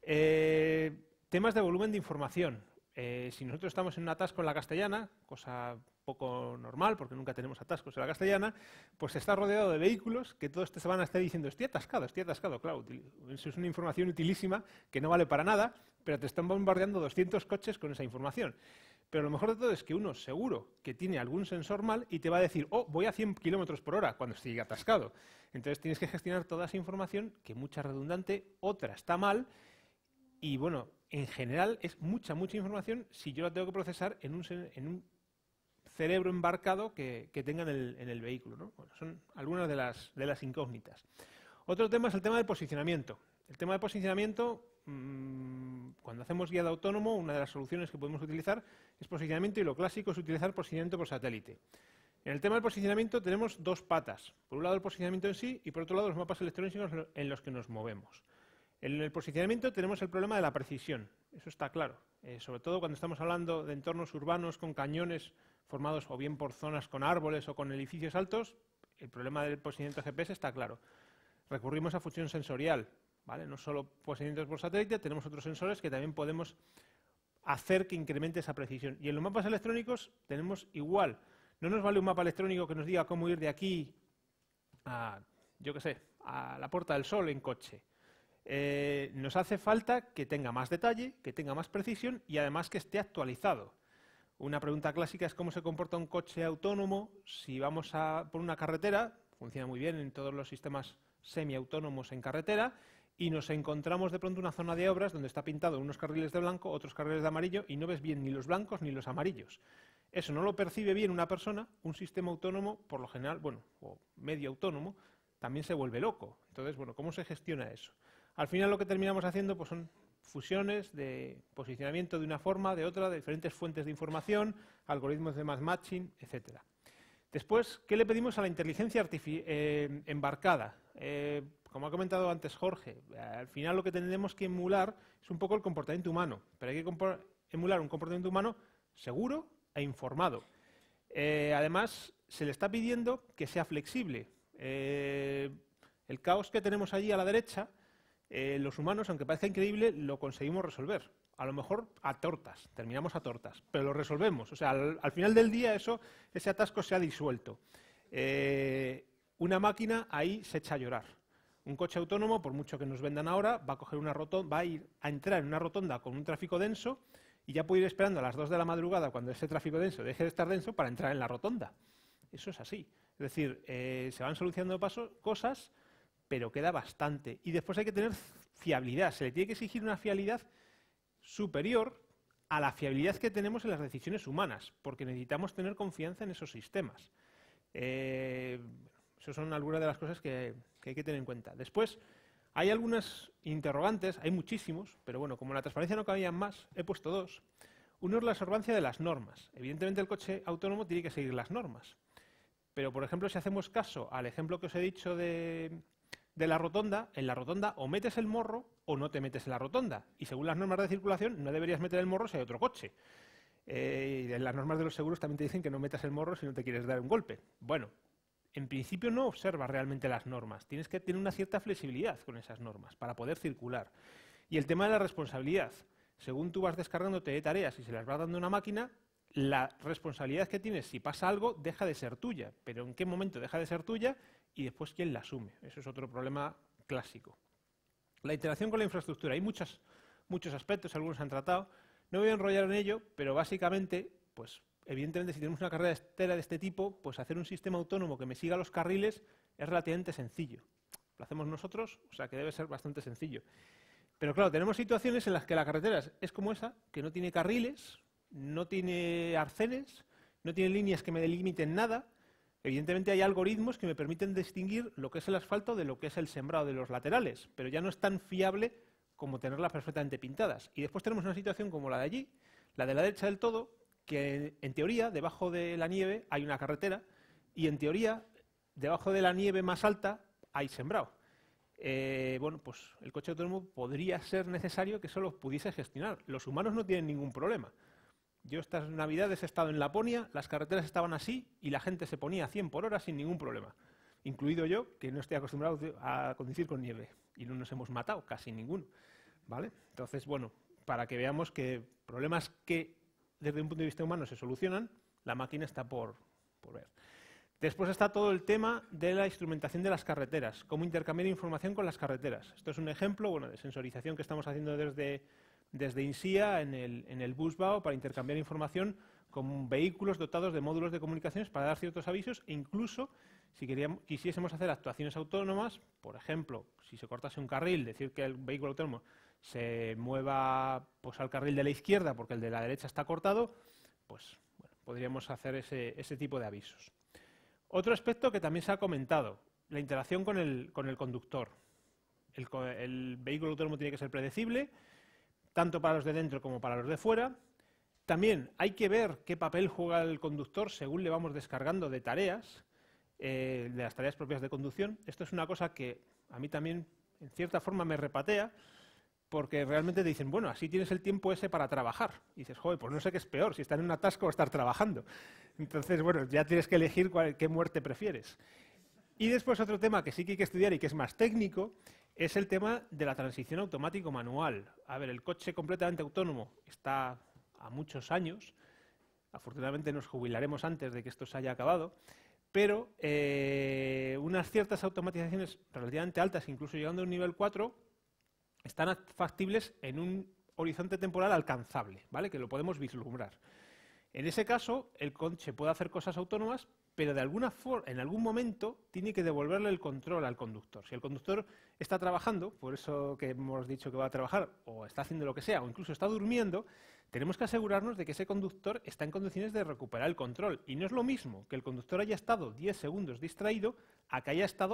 [SPEAKER 5] Temas de volumen de información. Si nosotros estamos en un atasco en la Castellana, cosa poco normal porque nunca tenemos atascos en la Castellana, pues está rodeado de vehículos que todos te van a estar diciendo estoy atascado, claro, eso es una información utilísima que no vale para nada, pero te están bombardeando 200 coches con esa información. Pero lo mejor de todo es que uno seguro que tiene algún sensor mal y te va a decir, oh, voy a 100 km/h cuando esté atascado. Entonces tienes que gestionar toda esa información, que mucha es redundante, otra está mal, y bueno, en general es mucha información si yo la tengo que procesar en un cerebro embarcado que tenga en el vehículo, ¿no? Bueno, son algunas de las incógnitas. Otro tema es el tema del posicionamiento. El tema de posicionamiento, cuando hacemos guiado autónomo, una de las soluciones que podemos utilizar es posicionamiento, y lo clásico es utilizar posicionamiento por satélite. En el tema del posicionamiento tenemos dos patas. Por un lado el posicionamiento en sí y por otro lado los mapas electrónicos en los que nos movemos. En el posicionamiento tenemos el problema de la precisión, eso está claro, sobre todo cuando estamos hablando de entornos urbanos con cañones formados o bien por zonas con árboles o con edificios altos, el problema del posicionamiento GPS está claro. Recurrimos a fusión sensorial, ¿vale? No solo posicionamientos por satélite, tenemos otros sensores que también podemos hacer que incremente esa precisión. Y en los mapas electrónicos tenemos igual, no nos vale un mapa electrónico que nos diga cómo ir de aquí a, yo qué sé, a la Puerta del Sol en coche. Nos hace falta que tenga más detalle, que tenga más precisión y además que esté actualizado. Una pregunta clásica es cómo se comporta un coche autónomo si vamos por una carretera, funciona muy bien en todos los sistemas semiautónomos en carretera, y nos encontramos de pronto una zona de obras donde está pintado unos carriles de blanco, otros carriles de amarillo, y no ves bien ni los blancos ni los amarillos. Eso no lo percibe bien una persona, un sistema autónomo, por lo general, bueno, o medio autónomo, también se vuelve loco. Entonces, bueno, ¿cómo se gestiona eso? Al final lo que terminamos haciendo pues, son fusiones de posicionamiento de una forma, de otra, de diferentes fuentes de información, algoritmos de mass matching, etcétera. Después, ¿qué le pedimos a la inteligencia embarcada? Como ha comentado antes Jorge, al final lo que tenemos que emular es un poco el comportamiento humano, pero hay que emular un comportamiento humano seguro e informado. Además, se le está pidiendo que sea flexible. El caos que tenemos allí a la derecha, los humanos, aunque parezca increíble, lo conseguimos resolver. A lo mejor a tortas, terminamos a tortas, pero lo resolvemos. O sea, al final del día ese atasco se ha disuelto. Una máquina ahí se echa a llorar. Un coche autónomo, por mucho que nos vendan ahora, va a ir a entrar en una rotonda con un tráfico denso y ya puede ir esperando a las 2 de la madrugada, cuando ese tráfico denso deje de estar denso, para entrar en la rotonda. Eso es así. Es decir, se van solucionando cosas, pero queda bastante. Y después hay que tener fiabilidad. Se le tiene que exigir una fiabilidad superior a la fiabilidad que tenemos en las decisiones humanas, porque necesitamos tener confianza en esos sistemas. Esas son algunas de las cosas que hay que tener en cuenta. Después, hay algunas interrogantes, hay muchísimos, pero bueno, como en la transparencia no cabían más, he puesto 2. Uno es la observancia de las normas. Evidentemente el coche autónomo tiene que seguir las normas. Pero, por ejemplo, si hacemos caso al ejemplo que os he dicho de la rotonda, en la rotonda o metes el morro o no te metes en la rotonda. Y según las normas de circulación, no deberías meter el morro si hay otro coche. Y en las normas de los seguros también te dicen que no metas el morro si no te quieres dar un golpe. Bueno, en principio no observas realmente las normas. Tienes que tener una cierta flexibilidad con esas normas para poder circular. Y el tema de la responsabilidad. Según tú vas descargándote de tareas y se las va dando a una máquina, la responsabilidad que tienes si pasa algo deja de ser tuya. Pero ¿en qué momento deja de ser tuya? Y después, ¿quién la asume? Eso es otro problema clásico. La interacción con la infraestructura. Hay muchos aspectos, algunos se han tratado. No voy a enrollar en ello, pero básicamente, pues evidentemente, si tenemos una carretera de este tipo, pues hacer un sistema autónomo que me siga los carriles es relativamente sencillo. Lo hacemos nosotros, o sea que debe ser bastante sencillo. Pero claro, tenemos situaciones en las que la carretera es como esa, que no tiene carriles, no tiene arcenes, no tiene líneas que me delimiten nada. Evidentemente hay algoritmos que me permiten distinguir lo que es el asfalto de lo que es el sembrado de los laterales, pero ya no es tan fiable como tenerlas perfectamente pintadas. Y después tenemos una situación como la de allí, la de la derecha del todo, que en teoría debajo de la nieve hay una carretera y en teoría debajo de la nieve más alta hay sembrado. Bueno, pues el coche autónomo podría ser necesario que eso lo pudiese gestionar. Los humanos no tienen ningún problema. Yo estas navidades he estado en Laponia, las carreteras estaban así y la gente se ponía a 100 por hora sin ningún problema. Incluido yo, que no estoy acostumbrado a conducir con nieve. Y no nos hemos matado, casi ninguno. ¿Vale? Entonces, bueno, para que veamos que problemas que desde un punto de vista humano se solucionan, la máquina está por ver. Después está todo el tema de la instrumentación de las carreteras, cómo intercambiar información con las carreteras. Esto es un ejemplo, bueno, de sensorización que estamos haciendo desde INSIA en el Busbao para intercambiar información con vehículos dotados de módulos de comunicaciones para dar ciertos avisos e incluso si quisiésemos hacer actuaciones autónomas, por ejemplo, si se cortase un carril, decir que el vehículo autónomo se mueva pues, al carril de la izquierda porque el de la derecha está cortado, pues bueno, podríamos hacer ese tipo de avisos. Otro aspecto que también se ha comentado, la interacción con el conductor. El vehículo autónomo tiene que ser predecible, tanto para los de dentro como para los de fuera. También hay que ver qué papel juega el conductor según le vamos descargando de tareas, de las tareas propias de conducción. Esto es una cosa que a mí también, en cierta forma, me repatea, porque realmente te dicen, bueno, así tienes el tiempo ese para trabajar. Y dices, joder, pues no sé qué es peor, si estar en un atasco o estar trabajando. Entonces, bueno, ya tienes que elegir qué muerte prefieres. Y después otro tema que sí que hay que estudiar y que es más técnico, es el tema de la transición automático-manual. A ver, el coche completamente autónomo está a muchos años. Afortunadamente nos jubilaremos antes de que esto se haya acabado. Pero unas ciertas automatizaciones relativamente altas, incluso llegando a un nivel 4, están factibles en un horizonte temporal alcanzable, ¿vale? Que lo podemos vislumbrar. En ese caso, el coche puede hacer cosas autónomas, pero de alguna forma, en algún momento, tiene que devolverle el control al conductor. Si el conductor está trabajando, por eso que hemos dicho que va a trabajar, o está haciendo lo que sea, o incluso está durmiendo, tenemos que asegurarnos de que ese conductor está en condiciones de recuperar el control. Y no es lo mismo que el conductor haya estado 10 segundos distraído a que haya estado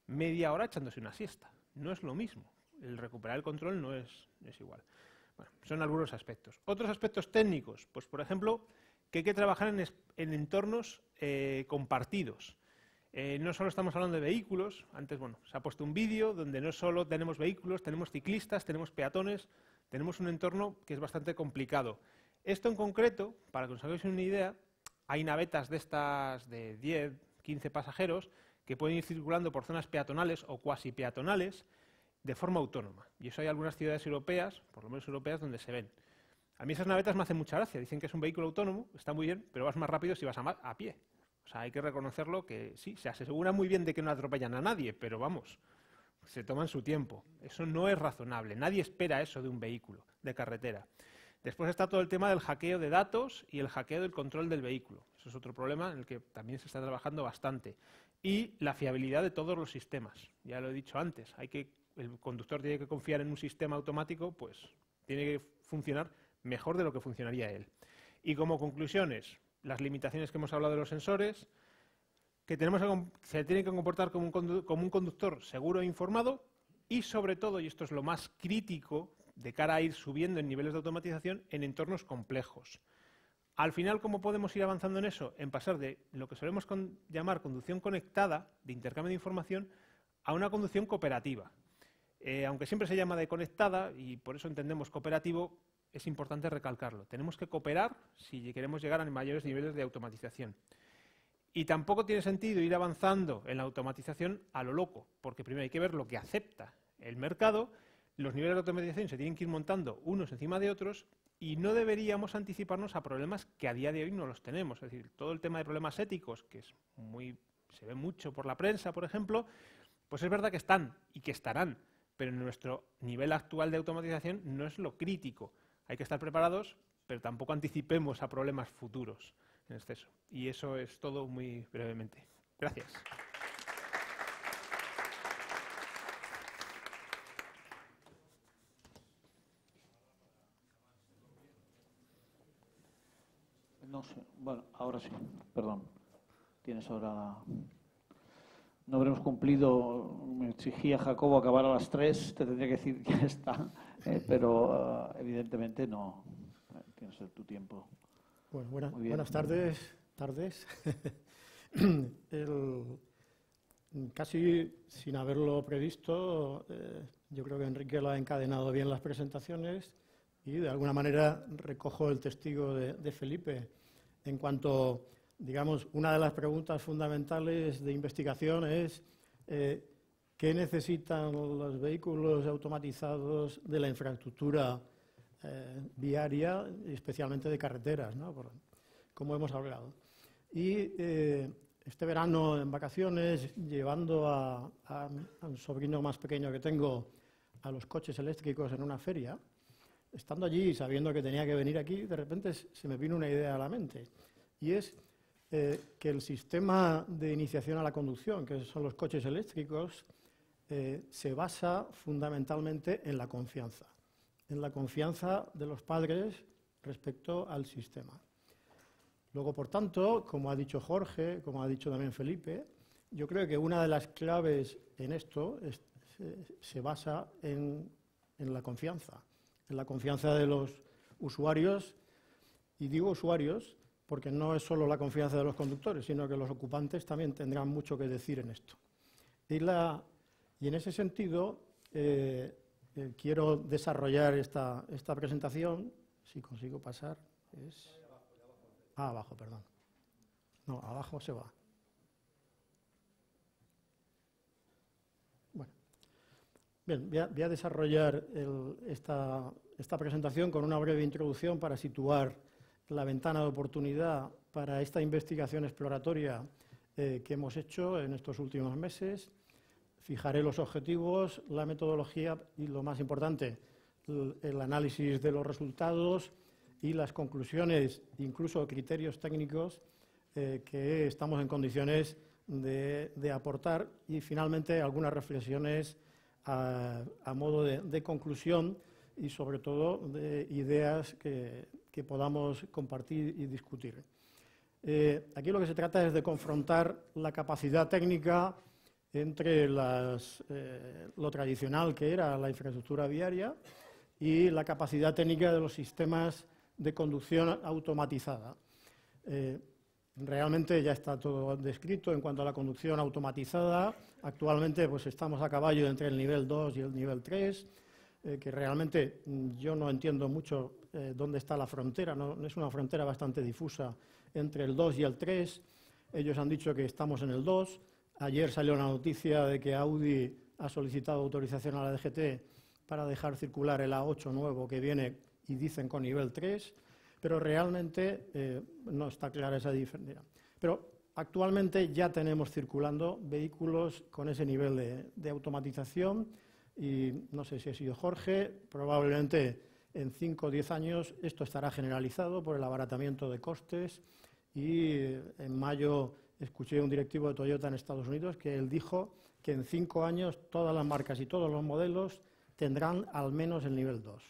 [SPEAKER 5] media hora echándose una siesta. No es lo mismo. El recuperar el control no es igual. Bueno, son algunos aspectos. Otros aspectos técnicos, pues por ejemplo, que hay que trabajar en entornos compartidos. No solo estamos hablando de vehículos, antes bueno, se ha puesto un vídeo donde no solo tenemos vehículos, tenemos ciclistas, tenemos peatones, tenemos un entorno que es bastante complicado. Esto en concreto, para que os hagáis una idea, hay navetas de estas de 10, 15 pasajeros que pueden ir circulando por zonas peatonales o cuasi peatonales de forma autónoma. Y eso hay algunas ciudades europeas, por lo menos europeas, donde se ven. A mí esas navetas me hacen mucha gracia. Dicen que es un vehículo autónomo, está muy bien, pero vas más rápido si vas a pie. O sea, hay que reconocerlo que sí, se asegura muy bien de que no atropellan a nadie, pero vamos, se toman su tiempo. Eso no es razonable. Nadie espera eso de un vehículo de carretera. Después está todo el tema del hackeo de datos y el hackeo del control del vehículo. Eso es otro problema en el que también se está trabajando bastante. Y la fiabilidad de todos los sistemas. Ya lo he dicho antes, el conductor tiene que confiar en un sistema automático, pues tiene que funcionar mejor de lo que funcionaría él. Y como conclusiones, las limitaciones que hemos hablado de los sensores, que se tiene que comportar como un conductor seguro e informado y sobre todo, y esto es lo más crítico de cara a ir subiendo en niveles de automatización en entornos complejos. Al final, ¿cómo podemos ir avanzando en eso? En pasar de lo que solemos llamar conducción conectada, de intercambio de información, a una conducción cooperativa. Aunque siempre se llama de conectada, y por eso entendemos cooperativo, es importante recalcarlo. Tenemos que cooperar si queremos llegar a mayores niveles de automatización. Y tampoco tiene sentido ir avanzando en la automatización a lo loco, porque primero hay que ver lo que acepta el mercado, los niveles de automatización se tienen que ir montando unos encima de otros y no deberíamos anticiparnos a problemas que a día de hoy no los tenemos. Es decir, todo el tema de problemas éticos, que se ve mucho por la prensa, por ejemplo, pues es verdad que están y que estarán, pero en nuestro nivel actual de automatización no es lo crítico. Hay que estar preparados, pero tampoco anticipemos a problemas futuros en exceso. Y eso es todo muy brevemente. Gracias.
[SPEAKER 2] No sé, bueno, ahora sí, perdón. Tienes ahora... No habremos cumplido, me exigía Jacobo acabar a las 3, te tendría que decir que ya está, pero evidentemente no, tienes tu tiempo.
[SPEAKER 6] Bueno, buenas tardes. Casi sin haberlo previsto, yo creo que Enrique lo ha encadenado bien las presentaciones y de alguna manera recojo el testigo de Felipe en cuanto... Digamos, una de las preguntas fundamentales de investigación es ¿qué necesitan los vehículos automatizados de la infraestructura viaria, especialmente de carreteras, ¿no? Como hemos hablado. Y este verano, en vacaciones, llevando a un sobrino más pequeño que tengo a los coches eléctricos en una feria, estando allí y sabiendo que tenía que venir aquí, de repente se me vino una idea a la mente, y es que el sistema de iniciación a la conducción, que son los coches eléctricos, se basa fundamentalmente en la confianza de los padres respecto al sistema. Luego, por tanto, como ha dicho Jorge, como ha dicho también Felipe, yo creo que una de las claves en esto se basa en la confianza de los usuarios, y digo usuarios porque no es solo la confianza de los conductores, sino que los ocupantes también tendrán mucho que decir en esto. Y en ese sentido, quiero desarrollar esta presentación, si consigo pasar, abajo, perdón. No, abajo se va. Bueno, bien, voy a desarrollar esta presentación con una breve introducción para situar la ventana de oportunidad para esta investigación exploratoria que hemos hecho en estos últimos meses. Fijaré los objetivos, la metodología y, lo más importante, el análisis de los resultados y las conclusiones, incluso criterios técnicos que estamos en condiciones de aportar, y finalmente algunas reflexiones a modo de conclusión y sobre todo de ideas que podamos compartir y discutir. Aquí lo que se trata es de confrontar la capacidad técnica entre lo tradicional que era la infraestructura viaria y la capacidad técnica de los sistemas de conducción automatizada. Realmente ya está todo descrito en cuanto a la conducción automatizada. Actualmente pues estamos a caballo entre el nivel 2 y el nivel 3, que realmente yo no entiendo mucho dónde está la frontera, no es una frontera bastante difusa entre el 2 y el 3. Ellos han dicho que estamos en el 2. Ayer salió la noticia de que Audi ha solicitado autorización a la DGT para dejar circular el A8 nuevo que viene y dicen con nivel 3, pero realmente no está clara esa diferencia. Pero actualmente ya tenemos circulando vehículos con ese nivel de automatización y no sé si ha sido Jorge, probablemente en 5 o 10 años esto estará generalizado por el abaratamiento de costes y en mayo escuché a un directivo de Toyota en Estados Unidos que él dijo que en 5 años todas las marcas y todos los modelos tendrán al menos el nivel 2.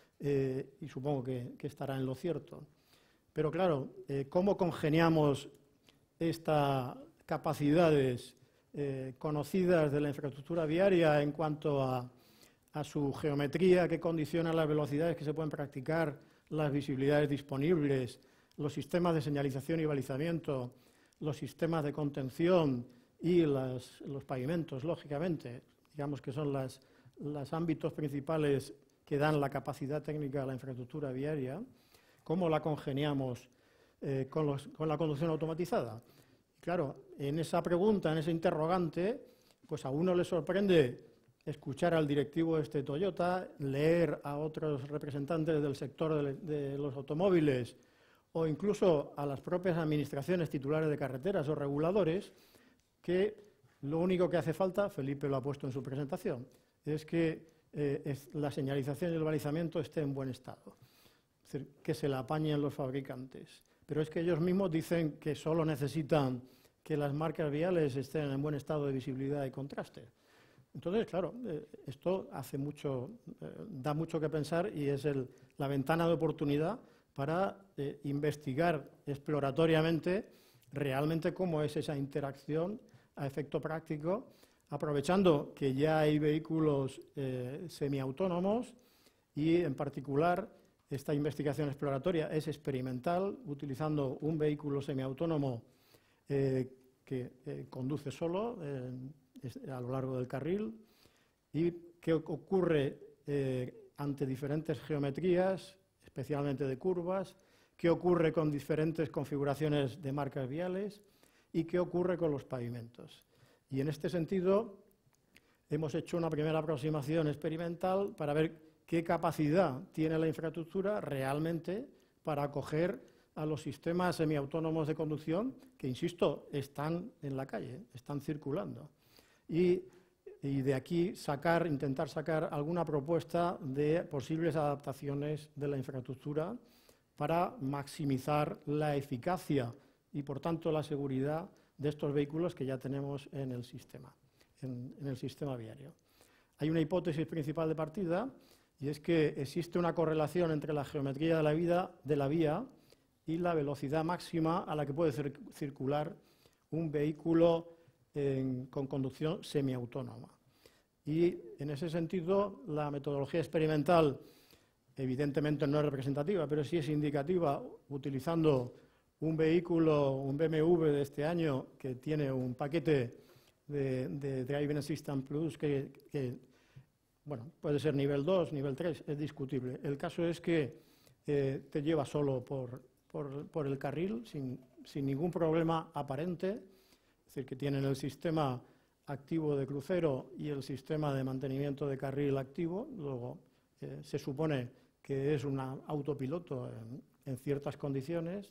[SPEAKER 6] Y supongo que estará en lo cierto. Pero claro, ¿cómo congeniamos estas capacidades conocidas de la infraestructura viaria en cuanto a su geometría que condiciona las velocidades que se pueden practicar, las visibilidades disponibles, los sistemas de señalización y balizamiento, los sistemas de contención y los pavimentos, lógicamente, digamos que son los ámbitos principales que dan la capacidad técnica a la infraestructura viaria? ¿Cómo la congeniamos con la conducción automatizada? Claro, en esa pregunta, en ese interrogante, pues a uno le sorprende escuchar al directivo de este Toyota, leer a otros representantes del sector de los automóviles o incluso a las propias administraciones titulares de carreteras o reguladores, que lo único que hace falta, Felipe lo ha puesto en su presentación, es que la señalización y el balizamiento esté en buen estado, es decir, que se la apañen los fabricantes. Pero es que ellos mismos dicen que solo necesitan que las marcas viales estén en buen estado de visibilidad y contraste. Entonces, claro, esto da mucho que pensar y es la ventana de oportunidad para investigar exploratoriamente realmente cómo es esa interacción a efecto práctico, aprovechando que ya hay vehículos semiautónomos y, en particular, esta investigación exploratoria es experimental, utilizando un vehículo semiautónomo que conduce solo a lo largo del carril y que ocurre ante diferentes geometrías, especialmente de curvas, qué ocurre con diferentes configuraciones de marcas viales y qué ocurre con los pavimentos. Y en este sentido hemos hecho una primera aproximación experimental para ver qué capacidad tiene la infraestructura realmente para acoger a los sistemas semiautónomos de conducción que, insisto, están en la calle, están circulando. Y de aquí intentar sacar alguna propuesta de posibles adaptaciones de la infraestructura para maximizar la eficacia y, por tanto, la seguridad de estos vehículos que ya tenemos en el sistema viario. Hay una hipótesis principal de partida y es que existe una correlación entre la geometría de la vía y la velocidad máxima a la que puede circular un vehículo con conducción semiautónoma. Y en ese sentido, la metodología experimental evidentemente no es representativa, pero sí es indicativa, utilizando un vehículo, un BMW de este año, que tiene un paquete de Driving Assistance Plus que bueno, puede ser nivel 2, nivel 3, es discutible. El caso es que te lleva solo por el carril, sin ningún problema aparente, es decir, que tienen el sistema activo de crucero y el sistema de mantenimiento de carril activo. Luego se supone que es un autopiloto en ciertas condiciones.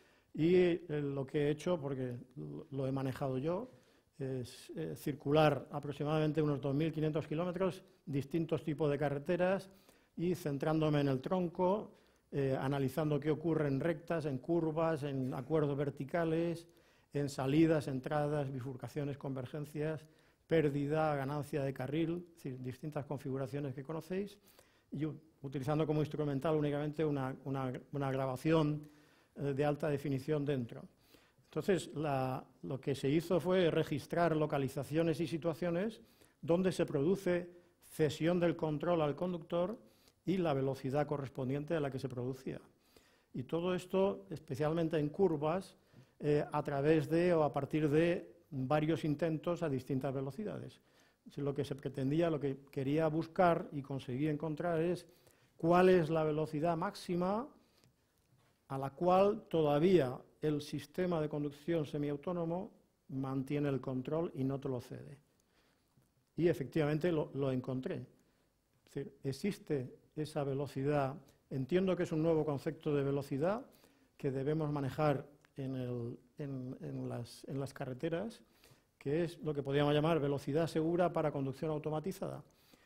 [SPEAKER 6] Y lo que he hecho, porque lo he manejado yo, es circular aproximadamente unos 2.500 kilómetros, distintos tipos de carreteras, y centrándome en el tronco, analizando qué ocurre en rectas, en curvas, en acuerdos verticales, en salidas, entradas, bifurcaciones, convergencias, pérdida, ganancia de carril, es decir, distintas configuraciones que conocéis, y utilizando como instrumental únicamente una grabación de alta definición dentro. Entonces, lo que se hizo fue registrar localizaciones y situaciones donde se produce cesión del control al conductor y la velocidad correspondiente a la que se producía. Y todo esto, especialmente en curvas, a través de o a partir de varios intentos a distintas velocidades. Lo que se pretendía, lo que quería buscar y conseguí encontrar es cuál es la velocidad máxima a la cual todavía el sistema de conducción semiautónomo mantiene el control y no te lo cede. Y efectivamente lo encontré. Es decir, existe esa velocidad. Entiendo que es un nuevo concepto de velocidad que debemos manejar en las carreteras, que es lo que podríamos llamar velocidad segura para conducción automatizada.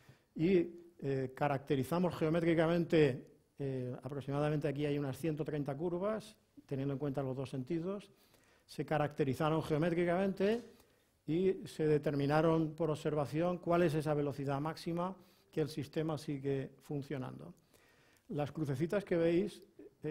[SPEAKER 6] Y caracterizamos geométricamente, aproximadamente aquí hay unas 130 curvas, teniendo en cuenta los dos sentidos. Se caracterizaron geométricamente y se determinaron por observación cuál es esa velocidad máxima que el sistema sigue funcionando. Las crucecitas que veis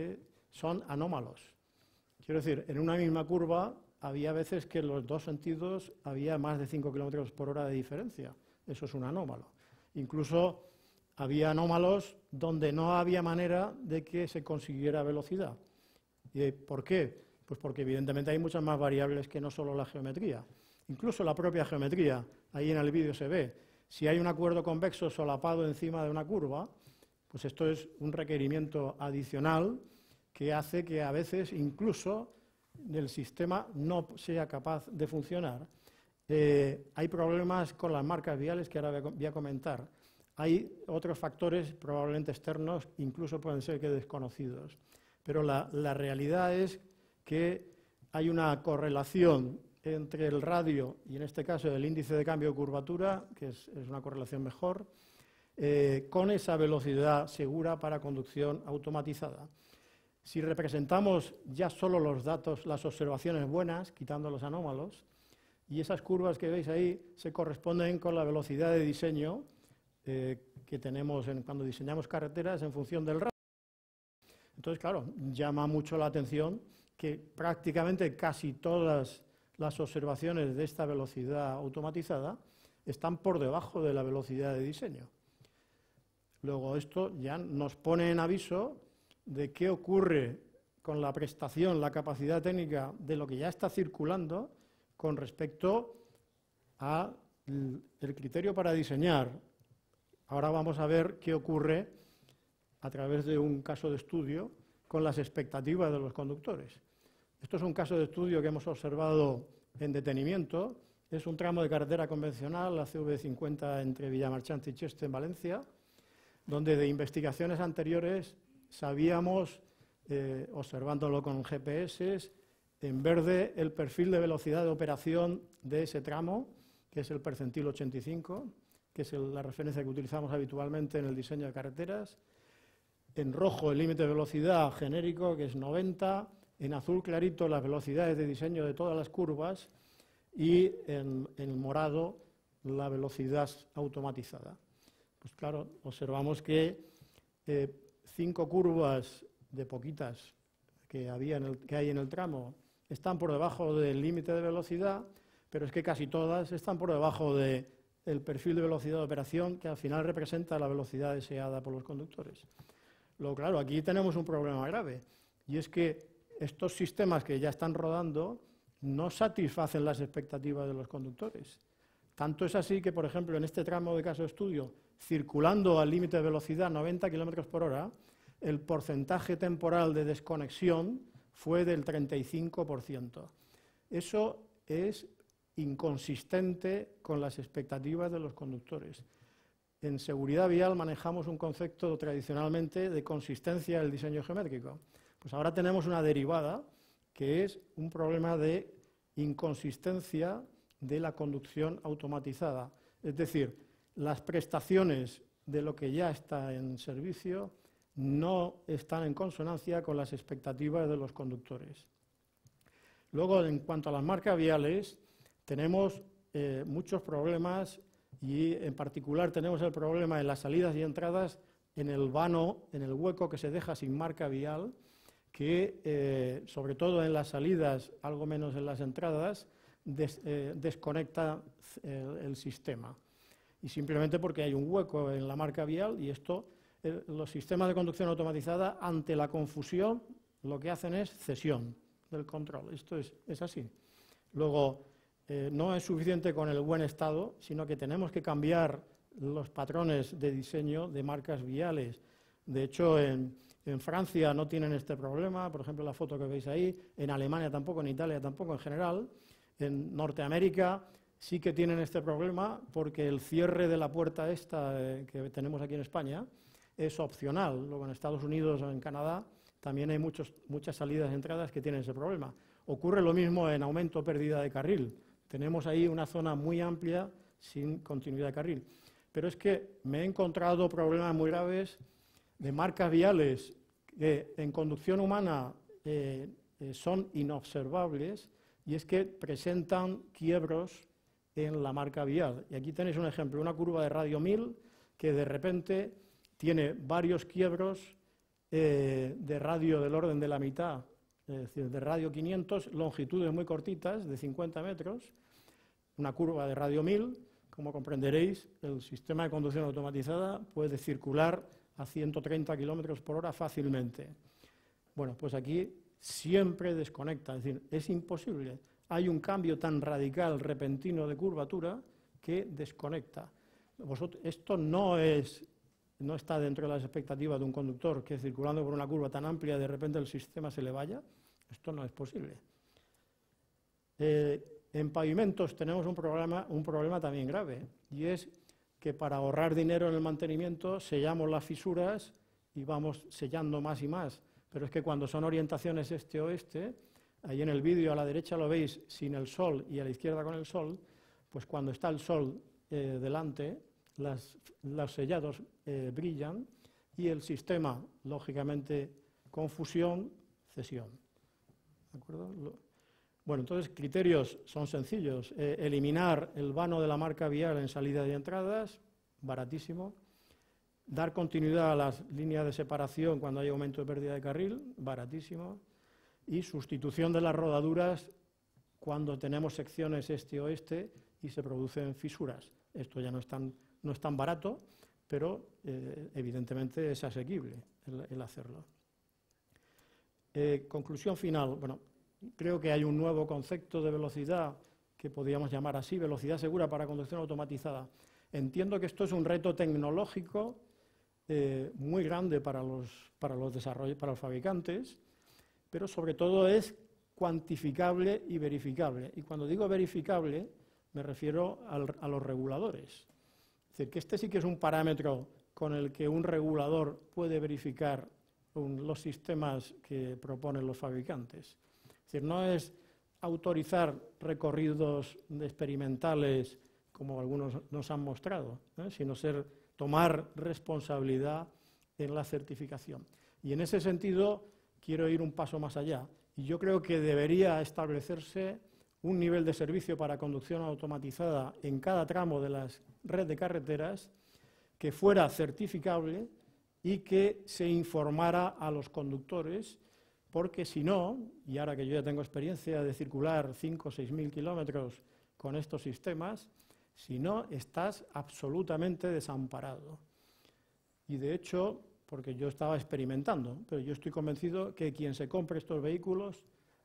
[SPEAKER 6] son anómalos. Quiero decir, en una misma curva había veces que en los dos sentidos había más de 5 km por hora de diferencia. Eso es un anómalo. Incluso había anómalos donde no había manera de que se consiguiera velocidad. ¿Y por qué? Pues porque evidentemente hay muchas más variables que no solo la geometría. Incluso la propia geometría, ahí en el vídeo se ve. Si hay un acuerdo convexo solapado encima de una curva, pues esto es un requerimiento adicional que hace que a veces incluso el sistema no sea capaz de funcionar. Hay problemas con las marcas viales que ahora voy a comentar. Hay otros factores probablemente externos, incluso pueden ser que desconocidos. Pero la realidad es que hay una correlación entre el radio y, en este caso, el índice de cambio de curvatura, que es una correlación mejor, con esa velocidad segura para conducción automatizada. Si representamos ya solo los datos, las observaciones buenas, quitando los anómalos, y esas curvas que veis ahí se corresponden con la velocidad de diseño que tenemos cuando diseñamos carreteras en función del radio. Entonces, claro, llama mucho la atención que prácticamente casi todas las observaciones de esta velocidad automatizada están por debajo de la velocidad de diseño. Luego, esto ya nos pone en aviso de qué ocurre con la prestación, la capacidad técnica de lo que ya está circulando con respecto al criterio para diseñar. Ahora vamos a ver qué ocurre a través de un caso de estudio con las expectativas de los conductores. Esto es un caso de estudio que hemos observado en detenimiento. Es un tramo de carretera convencional, la CV50 entre Villamarchante y Cheste, en Valencia, donde de investigaciones anteriores sabíamos, observándolo con GPS, en verde el perfil de velocidad de operación de ese tramo, que es el percentil 85, que es la referencia que utilizamos habitualmente en el diseño de carreteras. En rojo el límite de velocidad genérico, que es 90. En azul clarito las velocidades de diseño de todas las curvas. Y en morado la velocidad automatizada. Pues claro, observamos que 5 curvas de poquitas que hay en el tramo están por debajo del límite de velocidad, pero es que casi todas están por debajo del perfil de velocidad de operación, que al final representa la velocidad deseada por los conductores. Luego, claro, aquí tenemos un problema grave, y es que estos sistemas que ya están rodando no satisfacen las expectativas de los conductores. Tanto es así que, por ejemplo, en este tramo de caso de estudio, circulando al límite de velocidad 90 km por hora, el porcentaje temporal de desconexión fue del 35%. Eso es inconsistente con las expectativas de los conductores. En seguridad vial manejamos un concepto tradicionalmente de consistencia del diseño geométrico. Pues ahora tenemos una derivada que es un problema de inconsistencia de la conducción automatizada. Es decir, las prestaciones de lo que ya está en servicio no están en consonancia con las expectativas de los conductores. Luego, en cuanto a las marcas viales, tenemos muchos problemas y, en particular, tenemos el problema en las salidas y entradas en el vano, en el hueco que se deja sin marca vial, que, sobre todo en las salidas, algo menos en las entradas, desconecta el sistema. Y simplemente porque hay un hueco en la marca vial y esto, los sistemas de conducción automatizada, ante la confusión, lo que hacen es cesión del control. Esto es así. Luego, no es suficiente con el buen estado, sino que tenemos que cambiar los patrones de diseño de marcas viales. De hecho, en Francia no tienen este problema, por ejemplo, la foto que veis ahí, en Alemania tampoco, en Italia tampoco en general. En Norteamérica sí que tienen este problema porque el cierre de la puerta esta que tenemos aquí en España es opcional. Luego en Estados Unidos o en Canadá también hay muchas salidas y entradas que tienen ese problema. Ocurre lo mismo en aumento o pérdida de carril. Tenemos ahí una zona muy amplia sin continuidad de carril. Pero es que me he encontrado problemas muy graves de marcas viales que en conducción humana son inobservables, y es que presentan quiebros en la marca vial. Y aquí tenéis un ejemplo, una curva de radio 1000 que de repente tiene varios quiebros de radio del orden de la mitad, es decir, de radio 500, longitudes muy cortitas, de 50 metros, una curva de radio 1000. Como comprenderéis, el sistema de conducción automatizada puede circular a 130 kilómetros por hora fácilmente. Bueno, pues aquí siempre desconecta, es decir, es imposible. Hay un cambio tan radical, repentino de curvatura que desconecta. Esto no está dentro de las expectativas de un conductor que circulando por una curva tan amplia de repente el sistema se le vaya. Esto no es posible. En pavimentos tenemos un problema también grave, y es que para ahorrar dinero en el mantenimiento sellamos las fisuras y vamos sellando más y más. Pero es que cuando son orientaciones este-oeste, ahí en el vídeo a la derecha lo veis sin el sol y a la izquierda con el sol, pues cuando está el sol delante, los sellados brillan y el sistema, lógicamente, confusión, cesión. ¿De acuerdo? Bueno, entonces, criterios son sencillos. Eliminar el vano de la marca vial en salida y entradas, baratísimo. Dar continuidad a las líneas de separación cuando hay aumento de pérdida de carril, baratísimo. Y sustitución de las rodaduras cuando tenemos secciones este-oeste y se producen fisuras. Esto ya no es tan barato, pero evidentemente es asequible el hacerlo. Conclusión final. Bueno, creo que hay un nuevo concepto de velocidad que podríamos llamar así, velocidad segura para conducción automatizada. Entiendo que esto es un reto tecnológico muy grande para los fabricantes, pero sobre todo es cuantificable y verificable. Y cuando digo verificable, me refiero a los reguladores. Es decir, que este sí que es un parámetro con el que un regulador puede verificar los sistemas que proponen los fabricantes. Es decir, no es autorizar recorridos experimentales como algunos nos han mostrado, sino tomar responsabilidad en la certificación. Y en ese sentido quiero ir un paso más allá. Y yo creo que debería establecerse un nivel de servicio para conducción automatizada en cada tramo de la red de carreteras que fuera certificable y que se informara a los conductores, porque si no, y ahora que yo ya tengo experiencia de circular 5 o 6 mil kilómetros con estos sistemas, si no, estás absolutamente desamparado. Y de hecho, porque yo estaba experimentando, pero yo estoy convencido que quien se compre estos vehículos,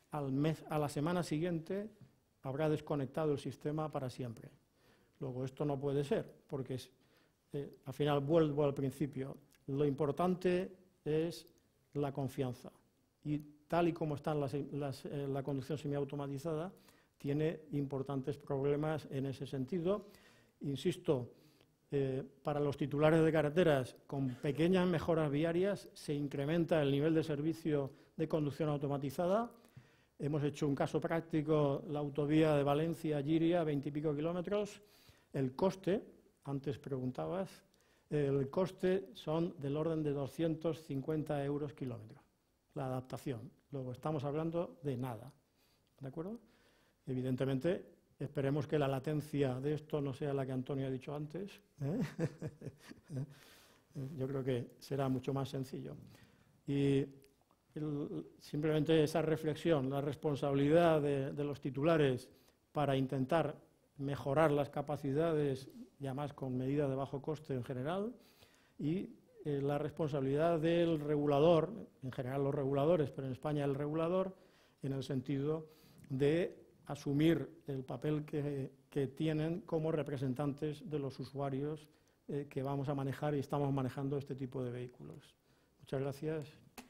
[SPEAKER 6] a la semana siguiente habrá desconectado el sistema para siempre. Luego, esto no puede ser, porque al final vuelvo al principio. Lo importante es la confianza. Y tal y como está la conducción semiautomatizada, tiene importantes problemas en ese sentido. Insisto, para los titulares de carreteras, con pequeñas mejoras viarias se incrementa el nivel de servicio de conducción automatizada. Hemos hecho un caso práctico, la autovía de Valencia a Llíria, 20 y pico kilómetros. El coste, antes preguntabas, el coste son del orden de 250 euros kilómetro, la adaptación. Luego estamos hablando de nada, ¿de acuerdo? Evidentemente, esperemos que la latencia de esto no sea la que Antonio ha dicho antes. Yo creo que será mucho más sencillo. Y simplemente esa reflexión, la responsabilidad de los titulares para intentar mejorar las capacidades, y además con medidas de bajo coste en general, y la responsabilidad del regulador, en general los reguladores, pero en España el regulador, en el sentido de asumir el papel que tienen como representantes de los usuarios que vamos a manejar y estamos manejando este tipo de vehículos. Muchas gracias.